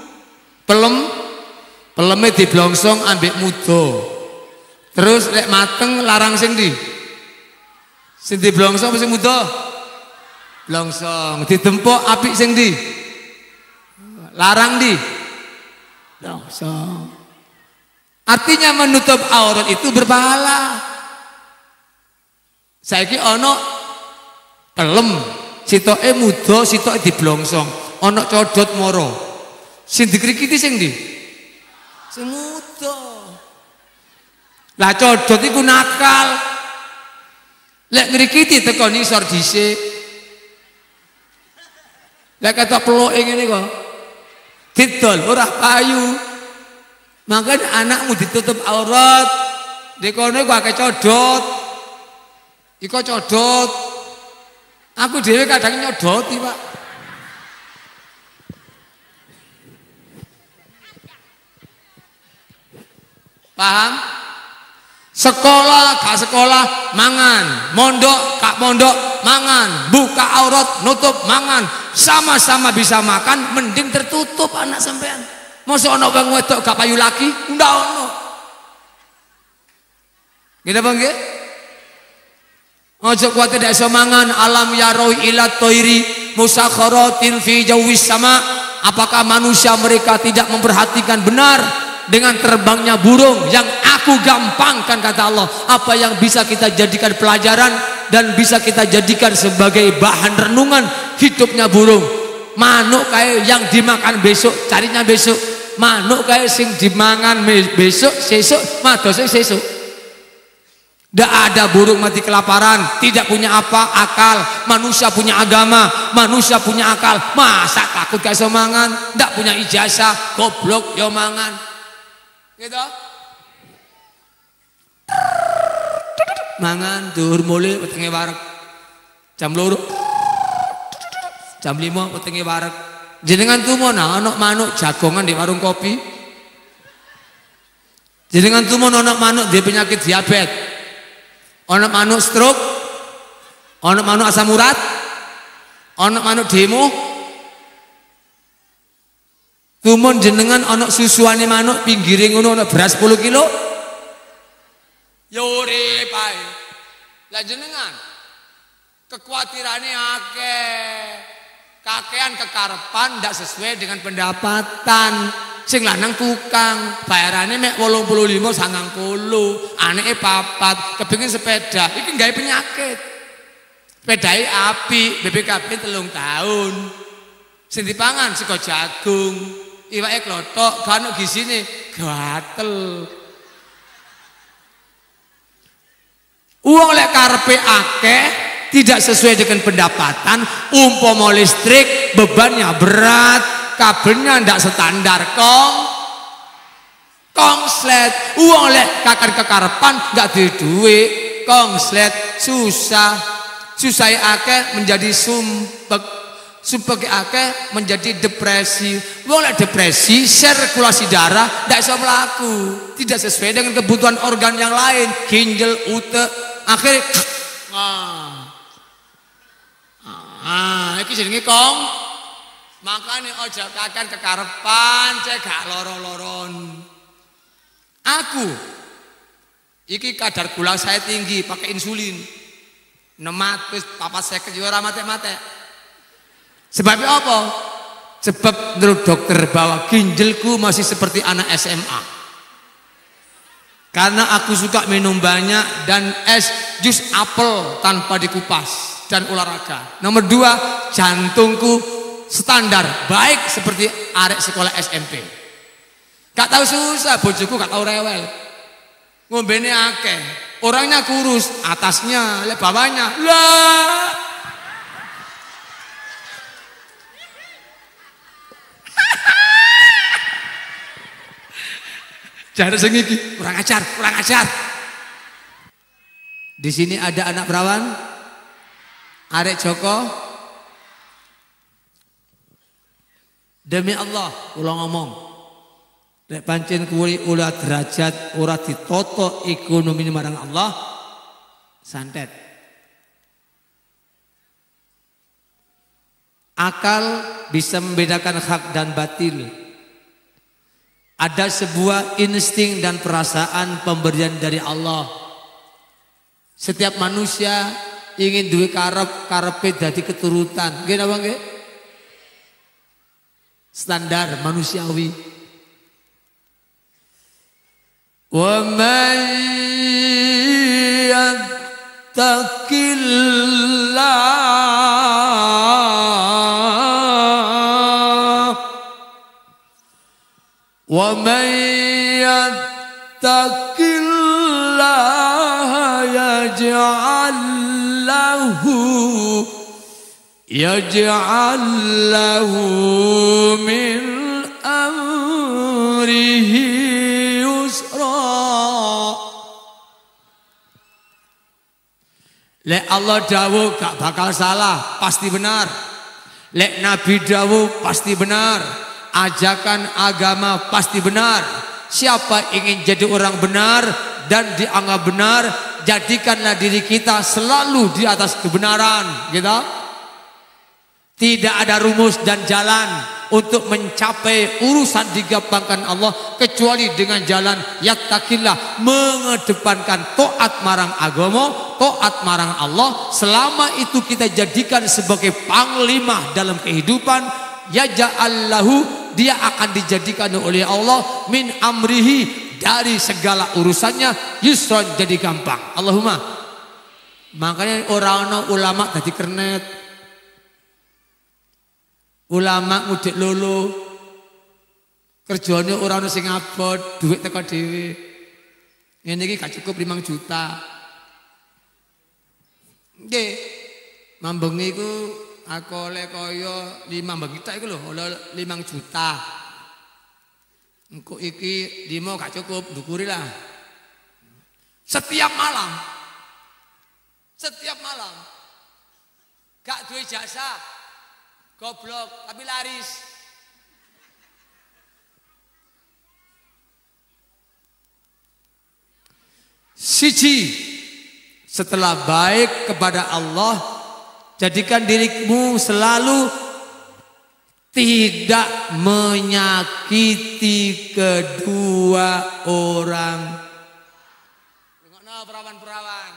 pelemnya diblongsong ambek mudo. Terus lek mateng larang sing ndi? Sing diblongsong sing mudo? Blongsong. Ditempok apik sing ndi? Larang ndi? Blongsong. Artinya menutup aurat itu berpahala. Saiki ono pelem, sitoke muda, sitoke diblongsong, ono codot moro. Sing dikrikiti sing ndi? Sing muda. Lah codot iku nakal. Lek ngrikiti teko nisor dhisik. Lek kata peluke ngene kok. Didol ora payu. Makanya anakmu ditutup aurat, di kono iku akeh codot. Iko codot. Aku dhewe kadang nyodoti, Pak. Paham? Sekolah, gak sekolah, mangan. Mondok, gak mondok, mangan. Buka aurat, nutup, mangan. Sama-sama bisa makan, mending tertutup anak sampean. Masa ana wong wedok gak payu lagi? Ndak ono. Ngene apa nggih? Ojo kuwate nek iso mangan alam yarau ila toiri musakharatin fi jawis sama. Apakah manusia mereka tidak memperhatikan benar dengan terbangnya burung yang aku gampangkan kata Allah? Apa yang bisa kita jadikan pelajaran dan bisa kita jadikan sebagai bahan renungan hidupnya burung? Manuk kayak yang dimakan besok carinya besok. Manuk kayak sing dimangan besok sesuk madose sesuk. Tidak ada burung mati kelaparan, tidak punya apa akal. Manusia punya agama, manusia punya akal. Masa takut gak iso mangan? Tidak punya ijazah, goblok yo mangan. Gitu. Mangan dur mulai wetenge wareg. Jam 2. Jam 5 wetenge wareg. Jenengan tumono ana manuk jagongan di warung kopi. Jenengan tumono ana manuk dia penyakit diabetes. Ono manuk stroke, ono manuk asam urat, ono manuk demo. Tumun jenengan ono susuane manuk pinggire ngono ono beras 10 kilo. Yore pae. Lah jenengan kekhawatirannya akeh. Kakean kekarepan ndak sesuai dengan pendapatan. Sing lanang tukang, bayarannya mek 85 90, aneke 4, kepengin sepeda, iki gawe penyakit. Sepedai api, BPKB 3 tahun. Sing dipangan sego jagung, iwake klothok, gak ono gisine, gatel. Uang lek karepe akeh, tidak sesuai dengan pendapatan, umpama listrik bebannya berat, kabelnya ndak standar kongslet. Uang lek kakar kekarepan nggak duwe duit, kongslet susah akeh menjadi sumpek akeh menjadi depresi. Uang lek depresi sirkulasi darah ndak iso mlaku, tidak sesuai dengan kebutuhan organ yang lain, ginjal, utek, akhirnya iki jenenge makanya ojo kakek kekarepan cek gak loro-loron. Aku iki kadar gula saya tinggi pakai insulin 600 450 juara mate-mate. Sebabnya apa? Sebab menurut dokter bahwa ginjalku masih seperti anak SMA. Karena aku suka minum banyak dan es jus apel tanpa dikupas dan olahraga. Nomor 2, jantungku standar baik seperti arek sekolah SMP. Gak tahu susah, bojoku gak tahu rewel. Ngombene akeh, orangnya kurus, atasnya, lek bawahnya. Lah. Jangan sing iki, kurang ajar. Di sini ada anak perawan, arek Joko. Demi Allah, kula ngomong, lek pancen kuwi ulah derajat ora ditoto ekonomi marang Allah, santet. Akal bisa membedakan hak dan batil. Ada sebuah insting dan perasaan pemberian dari Allah. Setiap manusia ingin duwe karepe dadi keturutan. Nggih napa nggih? Standar manusiawi. Wa man yattaqillah wa man yattaqillah yaj'al lahu min amrihi yusra. Lek Allah dawuh gak bakal salah, pasti benar. Lek Nabi dawuh pasti benar. Ajakan agama pasti benar. Siapa ingin jadi orang benar dan dianggap benar, jadikanlah diri kita selalu di atas kebenaran, gitu. Tidak ada rumus dan jalan untuk mencapai urusan digampangkan Allah kecuali dengan jalan yattaqillah, mengedepankan taat marang agama, taat marang Allah. Selama itu kita jadikan sebagai panglima dalam kehidupan, yaja'allahu, dia akan dijadikan oleh Allah min amrihi, dari segala urusannya yusron, jadi gampang. Allahumma. Makanya orang ulama tadi kernet, ulama ngudek lolo, kerjanya orang sing abot, duit teko dhewe. Ngene iki gak cukup 5 juta. Nggih. Mambengi iku aku oleh kaya 5 mbengita iku lho, oleh 5 juta. Engko iki 5 gak cukup, dukuri lah. Setiap malam. Setiap malam. Gak duwe jasa. Goblok, tapi laris. Siji, setelah baik kepada Allah, jadikan dirimu selalu tidak menyakiti kedua orang. Perawan-perawan.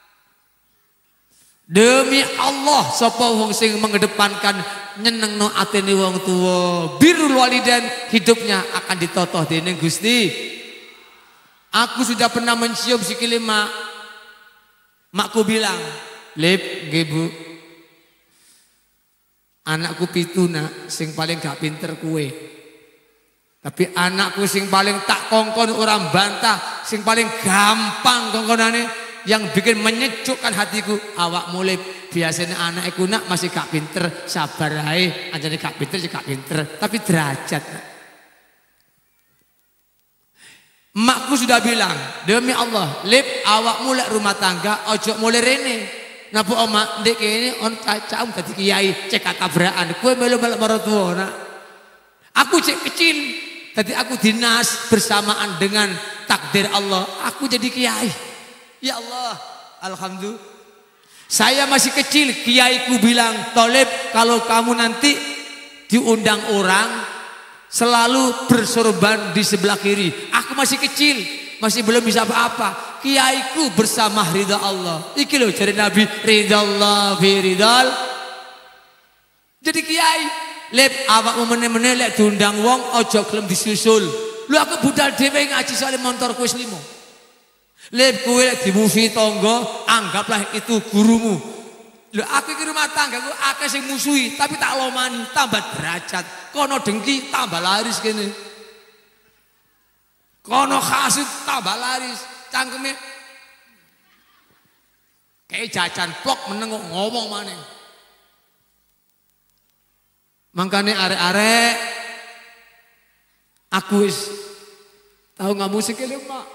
Demi Allah, sapa wong sing mengedepankan nyenengno atine wong tuwa, birrul walidain, hidupnya akan ditotoh dening Gusti. Aku sudah pernah mencium sikile mak. Makku bilang, "Lip, nggih Bu. Anakku 7 nak, sing paling gak pinter kue. Tapi anakku sing paling tak kongkon orang bantah, sing paling gampang kongkonane, yang bikin menyejukkan hatiku, awak mulai biasanya anakku nak masih gak pinter, sabar ae, anjane gak pinter, gak pinter, tapi derajat." Makku sudah bilang, demi Allah, Lip, awak mulai rumah tangga, ojo mulai rene. Napa oma, ndek kene on cacamu dadi kiai, cek tabrakan, kowe melu-melu maratuwa nak. Aku cek kecil, tadi aku dinas bersamaan dengan takdir Allah, aku jadi kiai. Ya Allah, alhamdulillah. Saya masih kecil, kiaiku bilang, "Tolib, kalau kamu nanti diundang orang, selalu bersorban di sebelah kiri." Aku masih kecil, masih belum bisa apa-apa. Kiaiku bersama ridha Allah. Iki loh jari Nabi, ridha Allah fi ridal. Jadi kiai, Lip, awak meneh-meneh lek diundang wong ojo gelem disusul. Lu aku budal dhewe ngaji soal montorku wis 5. Lip, kowe lek dimusuhi tangga, anggaplah itu gurumu. Lho aku iki rumah tangga ku akeh sing musuhi, tapi tak lomani, tambah derajat. Kono dengki tambah laris kene. Kono hasud tambah laris, cangkeme kayak jajan plok meneng kok ngomong maneh. Mangkane arek-arek aku wis tau ngamu sikile Mak.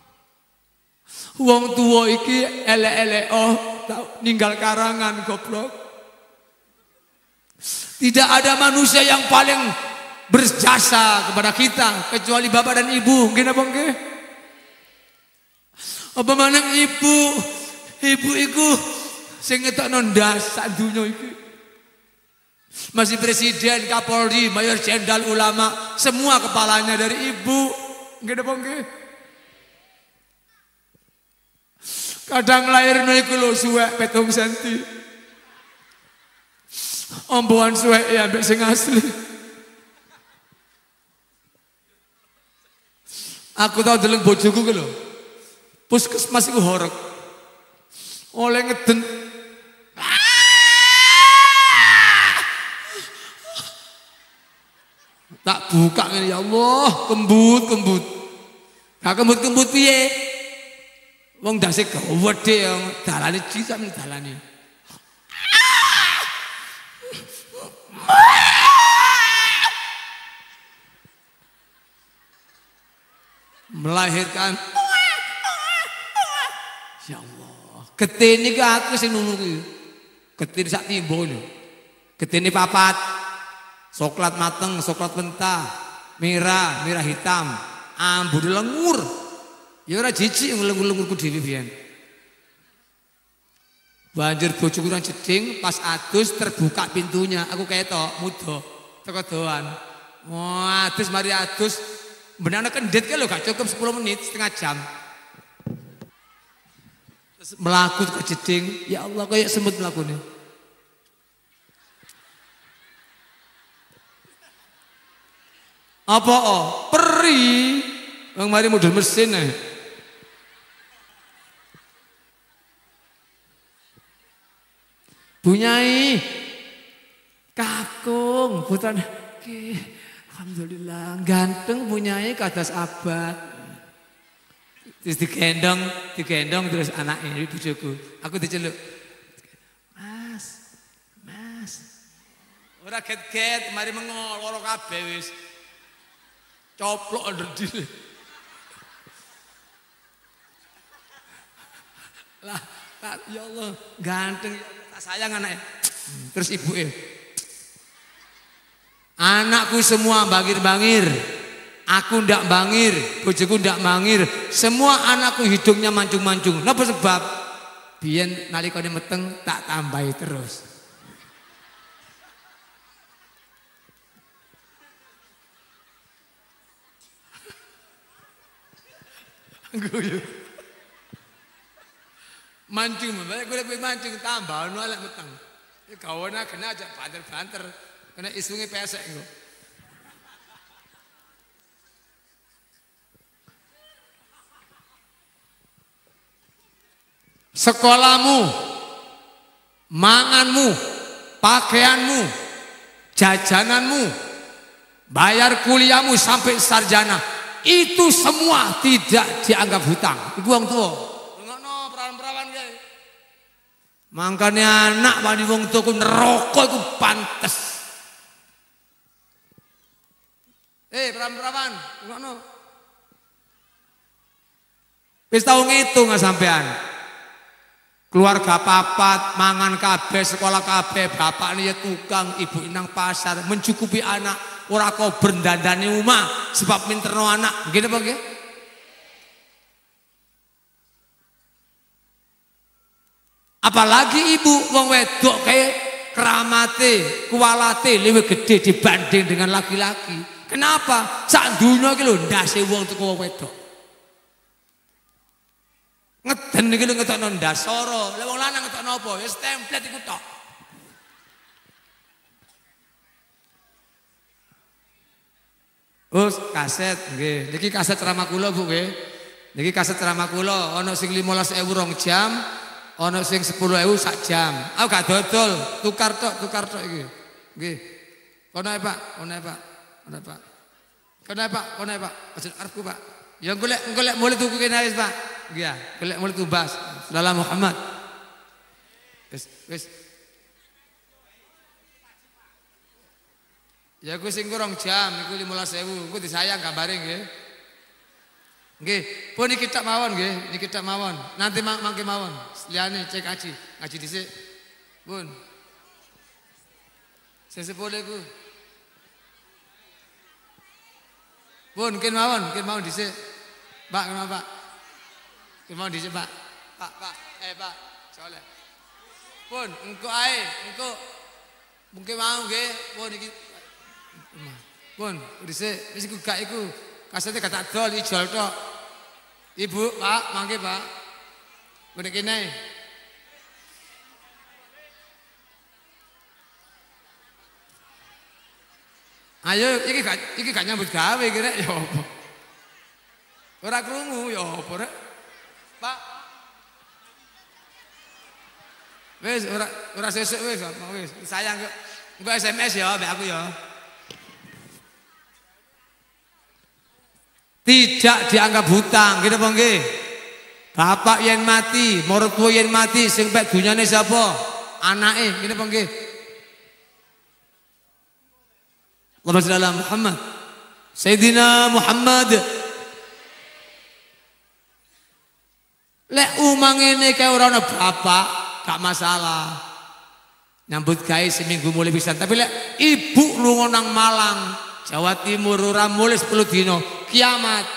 Wong tuwa iki elek-elek ninggal karangan goblok. Tidak ada manusia yang paling berjasa kepada kita kecuali bapak dan ibu. Nggih napa nggih? Apa maneh ibu? Ibu iku sing ngetokno ndas sak donya iki. Masih presiden, Kapolri, mayor jenderal, ulama, semua kepalanya dari ibu. Nggih napa nggih? Kadang lairno iku lho suwek 7 cm. Omboan suwek ya ambek sing asli. Aku tau deleng bojoku ku lho. Puskesmas iku horeg. Oleh ngeden. Tak buka ngene, ya Allah, kembut-kembut. Gak kembut-kembut piye? Wong dase gawedhe dalane cisak dalane. Melahirkan. Ya Allah, getene iki aku sing nunu iki. Getene sak timbo lho. Getene 4. Coklat mateng, coklat mentah, merah, merah hitam, ambune lengur. Ya ora jijik ngelengur-lengurku dhewe biyen. Banjur bojoku nang jeding pas adus terbuka pintunya. Aku ketok muda teko doan. Wah, adus mari adus benane kendit ke lho gak cukup 10 menit, setengah jam. Terus melaku ke jeding, ya Allah kayak semut melakune. Apa peri wong mari mudhun mesin ae. Bunyai kakung putan alhamdulillah ganteng bunyai kados abad. Terus digendong terus anaknya bojoku. Aku diceluk. Mas. Ora get-get, mari mengol loro kabeh wis. Coplok nderdil. Lah, ya Allah, ganteng ya Allah, tak sayang anaknya. Terus ibunya. Anakku semua bangir-bangir. Aku ndak bangir, bojoku ndak bangir. Semua anakku hidungnya mancung-mancung. Napa sebab? Biyen nalikane meteng tak tambahi terus. Guyu. Mancung, gue lebih mancung tambah nolak meteng. Kawana kena aja banter-banter, kena isunge pesek gue. Sekolahmu, manganmu, pakaianmu, jajananmu, bayar kuliahmu sampai sarjana, itu semua tidak dianggap hutang. Iku wong tua. Ngono perawan-perawan kae. Mangkane anak wani wong tuaku neraka iku pantes. Perawan-perawan, ngono. Wis tau ngitung sampean. Keluarga papat, mangan kabeh, sekolah kabeh, bapak ini ya tukang, ibu inang pasar, mencukupi anak, ora kau berdandani umah, sebab minterno anak, gini apa nggih? Apalagi ibu wong wedok kayak keramate, kualate lebih gede dibanding dengan laki-laki. Kenapa? Sak dunia iki lho ndase wong teko wong wedok. Ngeden iki lho ngetokno ndasara. Lah wong lanang ngetokno apa? Ya stemplet iku tok. Kaset nggih. Niki kaset ceramah kula Bu nggih. Niki kaset ceramah kula ana sing 15.000 2 jam, ana sing 10.000 sak jam. Aku gak dodol, tukar tok iki. Nggih. Kono ae Pak, kono ae Pak. Kono ae Pak. Aja arepku Pak. Ya golek mulai tuku kene wis Pak. Nggih ya, golek mulai tubas. Dalam Muhammad. Wis. Ya aku sing 2 jam iku 15.000. Engko disayang gambare nggih. Nggih, pun iki tak mawon nggih, niki tak mawon. Nanti mangke mawon. Liyane cek ngaji dhisik. Pun. Sesepole ku. Pun kin mawon dhisik. Pak, kenapa Pak? Kin mawon dhisik Pak. Pak. Pak, soleh. Pun engko ae, engko mungkin mau nggih, pun iki. Pun dhisik, wis iku gak iku. Kasete gak tak dol ijol tok. Ibu, Pak, mangke Pak. Ngene kene. Ayo iki gak nyambut gawe kira ya apa. Ora krungu ya apa rek. Pak. Wis ora sesuk wis sayang kok. Engko SMS ya mbek aku ya. Tidak dianggap hutang, gitu apa nggih? Bapak yen mati, maratuwa yen mati, sing pek dunyane sapa? Anake, gitu apa nggih? Allahumma shalli ala Muhammad. Sayyidina Muhammad. Lek umang ngene kae ora ana bapak, gak masalah. Nyambut gawe seminggu mulai pisan, tapi lek ibu lunga nang Malang, Jawa Timur ora mulai 10 dino kiamat.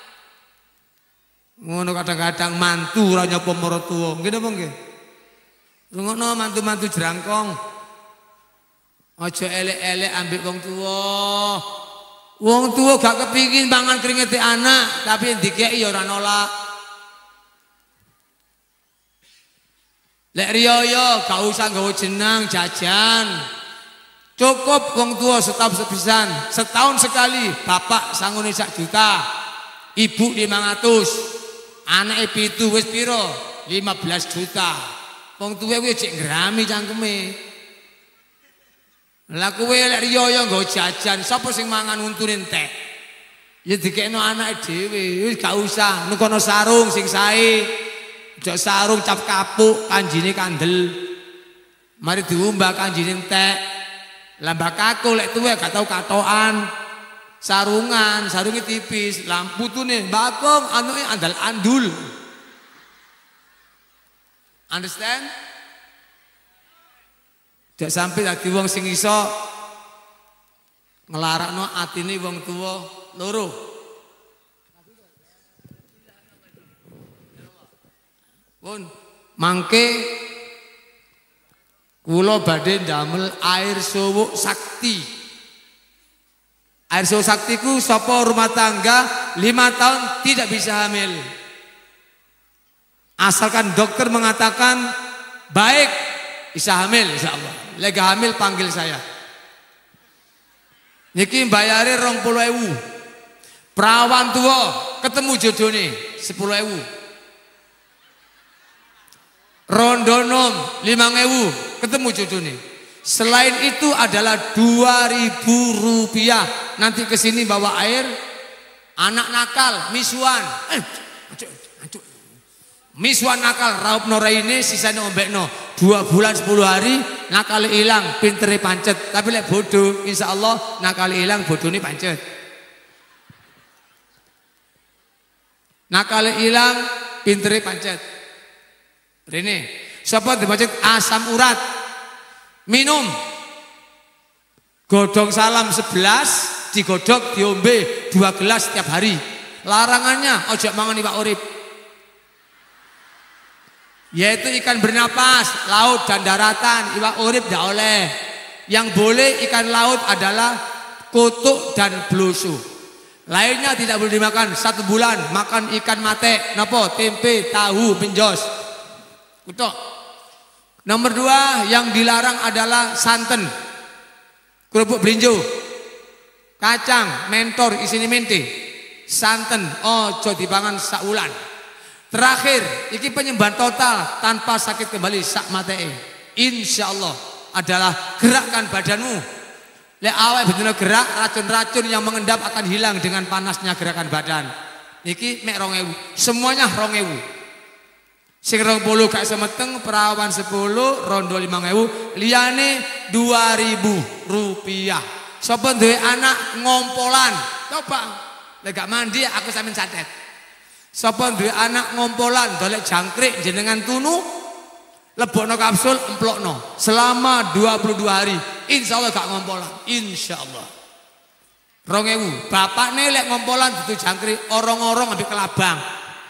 Ngono kadang-kadang mantu ora nyapa maratuwa. Nggih napa nggih? Ngono mantu-mantu jerangkong. Aja elek-elek ambek wong tuwa. Wong tuwa gak kepingin mangan kringete anak, tapi dikeki ya ora nolak. Lek riyo gak usah nggawa jenang jajan. Cukup wong tua setahun sepisan, setahun sekali bapak sangune 1 juta, ibu 500, anake 7 wis piro? 15 juta. Wong tua kuwi cek ngrami cangkeme. Lah kowe lek riyo nggo jajan, sapa sing mangan untune entek? Ya dikekno anake dhewe, wis gak usah nukono sarung sing sae. Aja sarung cap kapuk, kanjine kandel. Mari diumbah kanjeng entek. Lambak aku lek tuwe gak tau katokan. Sarungan, sarungnya tipis, lampu tuh nih, bakong, anuke andal andul. Understand? Jak sampai lagi wong sing iso ngelarakno atine wong tuwa loro. Pun mangke kula badhe ndamel air suwuk sakti. Air suwuk sakti ku sapa rumah tangga 5 tahun tidak bisa hamil. Asalkan dokter mengatakan baik bisa hamil insyaallah. Lega hamil panggil saya. Niki bayare 20.000. Perawan tua ketemu jodone 10.000. Rondonom 5.000 ketemu jodone. Selain itu adalah 2.000 rupiah. Nanti kesini bawa air. Anak nakal, misuan. Misuan nakal, raup no raine, sisanya ombek no. 2 bulan 10 hari, nakal hilang, pintere pancet. Tapi lek bodoh, insya Allah nakal hilang, bodoh ini pancet. Nakal hilang, pintere pancet. Rene, siapa dipancet asam urat. Minum godong salam 11 digodok diombe 2 gelas setiap hari. Larangannya ojo mangan iwak urip, yaitu ikan bernapas laut dan daratan. Iwak urip tidak oleh. Yang boleh ikan laut adalah kutuk dan blusu. Lainnya tidak boleh dimakan. 1 bulan makan ikan mate, napa, tempe, tahu, penjos, kutuk. Nomor 2 yang dilarang adalah santen, kerupuk belinjo, kacang, mentor isine mente, santen ojo dipangan saulan. Terakhir, iki penyembahan total tanpa sakit kembali sak matee. Insyaallah adalah gerakkan badanmu. Lek awake bener gerak, racun-racun yang mengendap akan hilang dengan panasnya gerakan badan. Niki mek 2.000, semuanya 2.000. Sing 20 gak semeteng, perawan 10, rondo 5.000, liyane 2.000 rupiah. Sapa duwe anak ngompolan, coba lek gak mandi aku sampeyan catet. Sapa duwe anak ngompolan dolek jangkrik jenengan tunu, lebokno kapsul emplokno selama 22 hari, insyaallah gak ngompolan, insyaallah. 2.000, bapakne lek ngompolan dudu jangkrik, orong-orong ambek kelabang.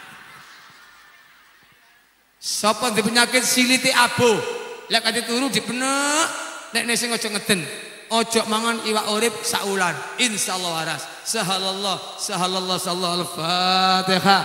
Sapa ndek penyakit silite abo, lek kate turu dipenek, nek sing aja ngeden. Ojo mangan iwak urip saulan, insyaallah waras. Sahallallah, sahallallah, sallallahu al-Fatihah.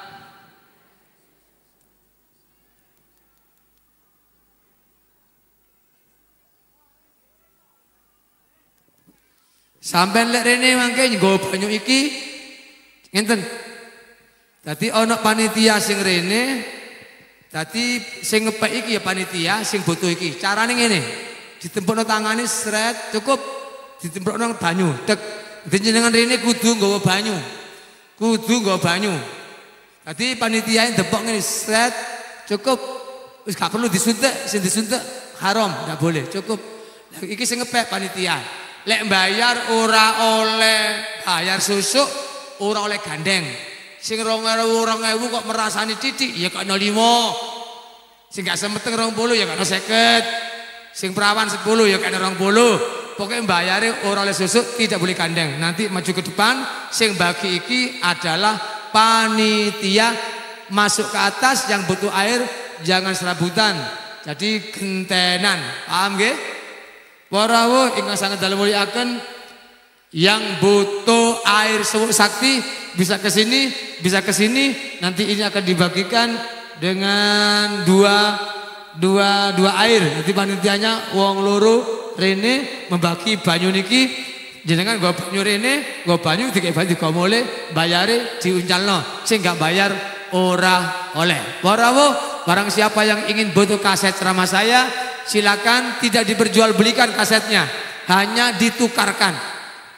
Sampeyan lek rene mangke nggo banyu iki ngenten. Dadi ana panitia sing rene. Dadi sing ngepek iki ya panitia, sing butuh iki. Carane ngene. Ditempukno tangane sret, cukup ditempukno banyu. Tek. Jenengan rene kudu nggawa banyu. Kudu nggawa banyu. Dadi panitia ndempok ngene sret, cukup. Wis gak perlu disuntik, sing disuntik haram, ndak boleh, cukup. Iki sing ngepek panitia. Lek bayar ora oleh bayar susuk, ora oleh gandeng. Sing 2.000 kok merasani titik ya kok 05. Sing gak semeteng 20 ya kok 50. Sing perawan 10 ya kok 20. Pokoknya bayare ora oleh susuk, tidak boleh gandeng. Nanti maju ke depan sing bagi iki adalah panitia, masuk ke atas yang butuh air jangan serabutan. Jadi gentenan. Paham nggih? Para rawuh ingkang sanget dalem mulyakaken, yang butuh air suwuk sakti bisa ke sini, bisa ke sini. Nanti ini akan dibagikan dengan dua air. Nanti panitianya wong loro rene membagi banyu niki. Jenengan gua banyu rene, gua banyu dikek banyu digomole, bayare diuncalno. Sing gak bayar ora oleh. Para rawuh, barang siapa yang ingin butuh kaset ceramah saya, silakan, tidak diperjualbelikan kasetnya, hanya ditukarkan.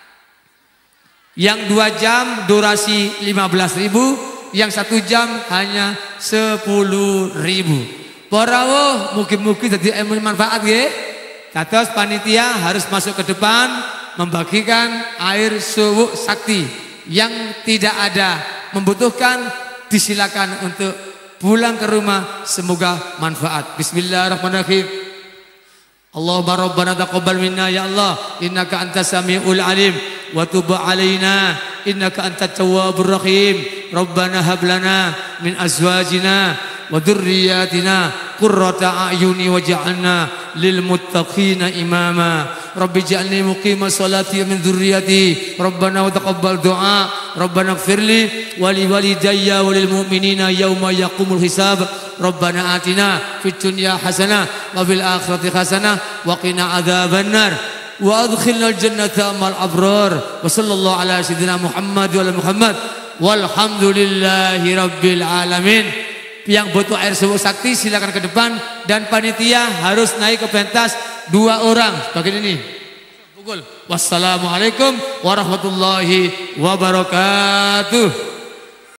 Yang 2 jam durasi 15.000, yang 1 jam hanya 10.000. Para mugi-mugi dadi ilmu manfaat nggih. Dados panitia harus masuk ke depan membagikan air suwuk sakti. Yang tidak ada membutuhkan disilakan untuk pulang ke rumah, semoga manfaat. Bismillahirrahmanirrahim. Allahumma rabbana taqabbal minna ya Allah, innaka antas samiul alim wa tub alaina innaka antat tawwabur rahim. Rabbana hab lana min azwajina wa dhurriyyatina qurrata a'yuni waj'alna lil muttaqina imama. Rabbi ij'alni muqima sholati min dhurriyyati. Rabbana wa taqabbal du'a. Rabbana ighfirli wa li walidayya wa lil mu'minina yauma yaqumul hisab. Rabbana atina fid dunya hasanah wa fil akhirati hasanah wa qina adzabannar wa adkhilna al jannata ma'al abrar. Wa sallallahu ala sayyidina Muhammad wa ala Muhammad walhamdulillahi rabbil alamin. Yang butuh air suwuk sakti silakan ke depan dan panitia harus naik ke pentas 2 orang bagian ini. Pukul. Wassalamualaikum warahmatullahi wabarakatuh.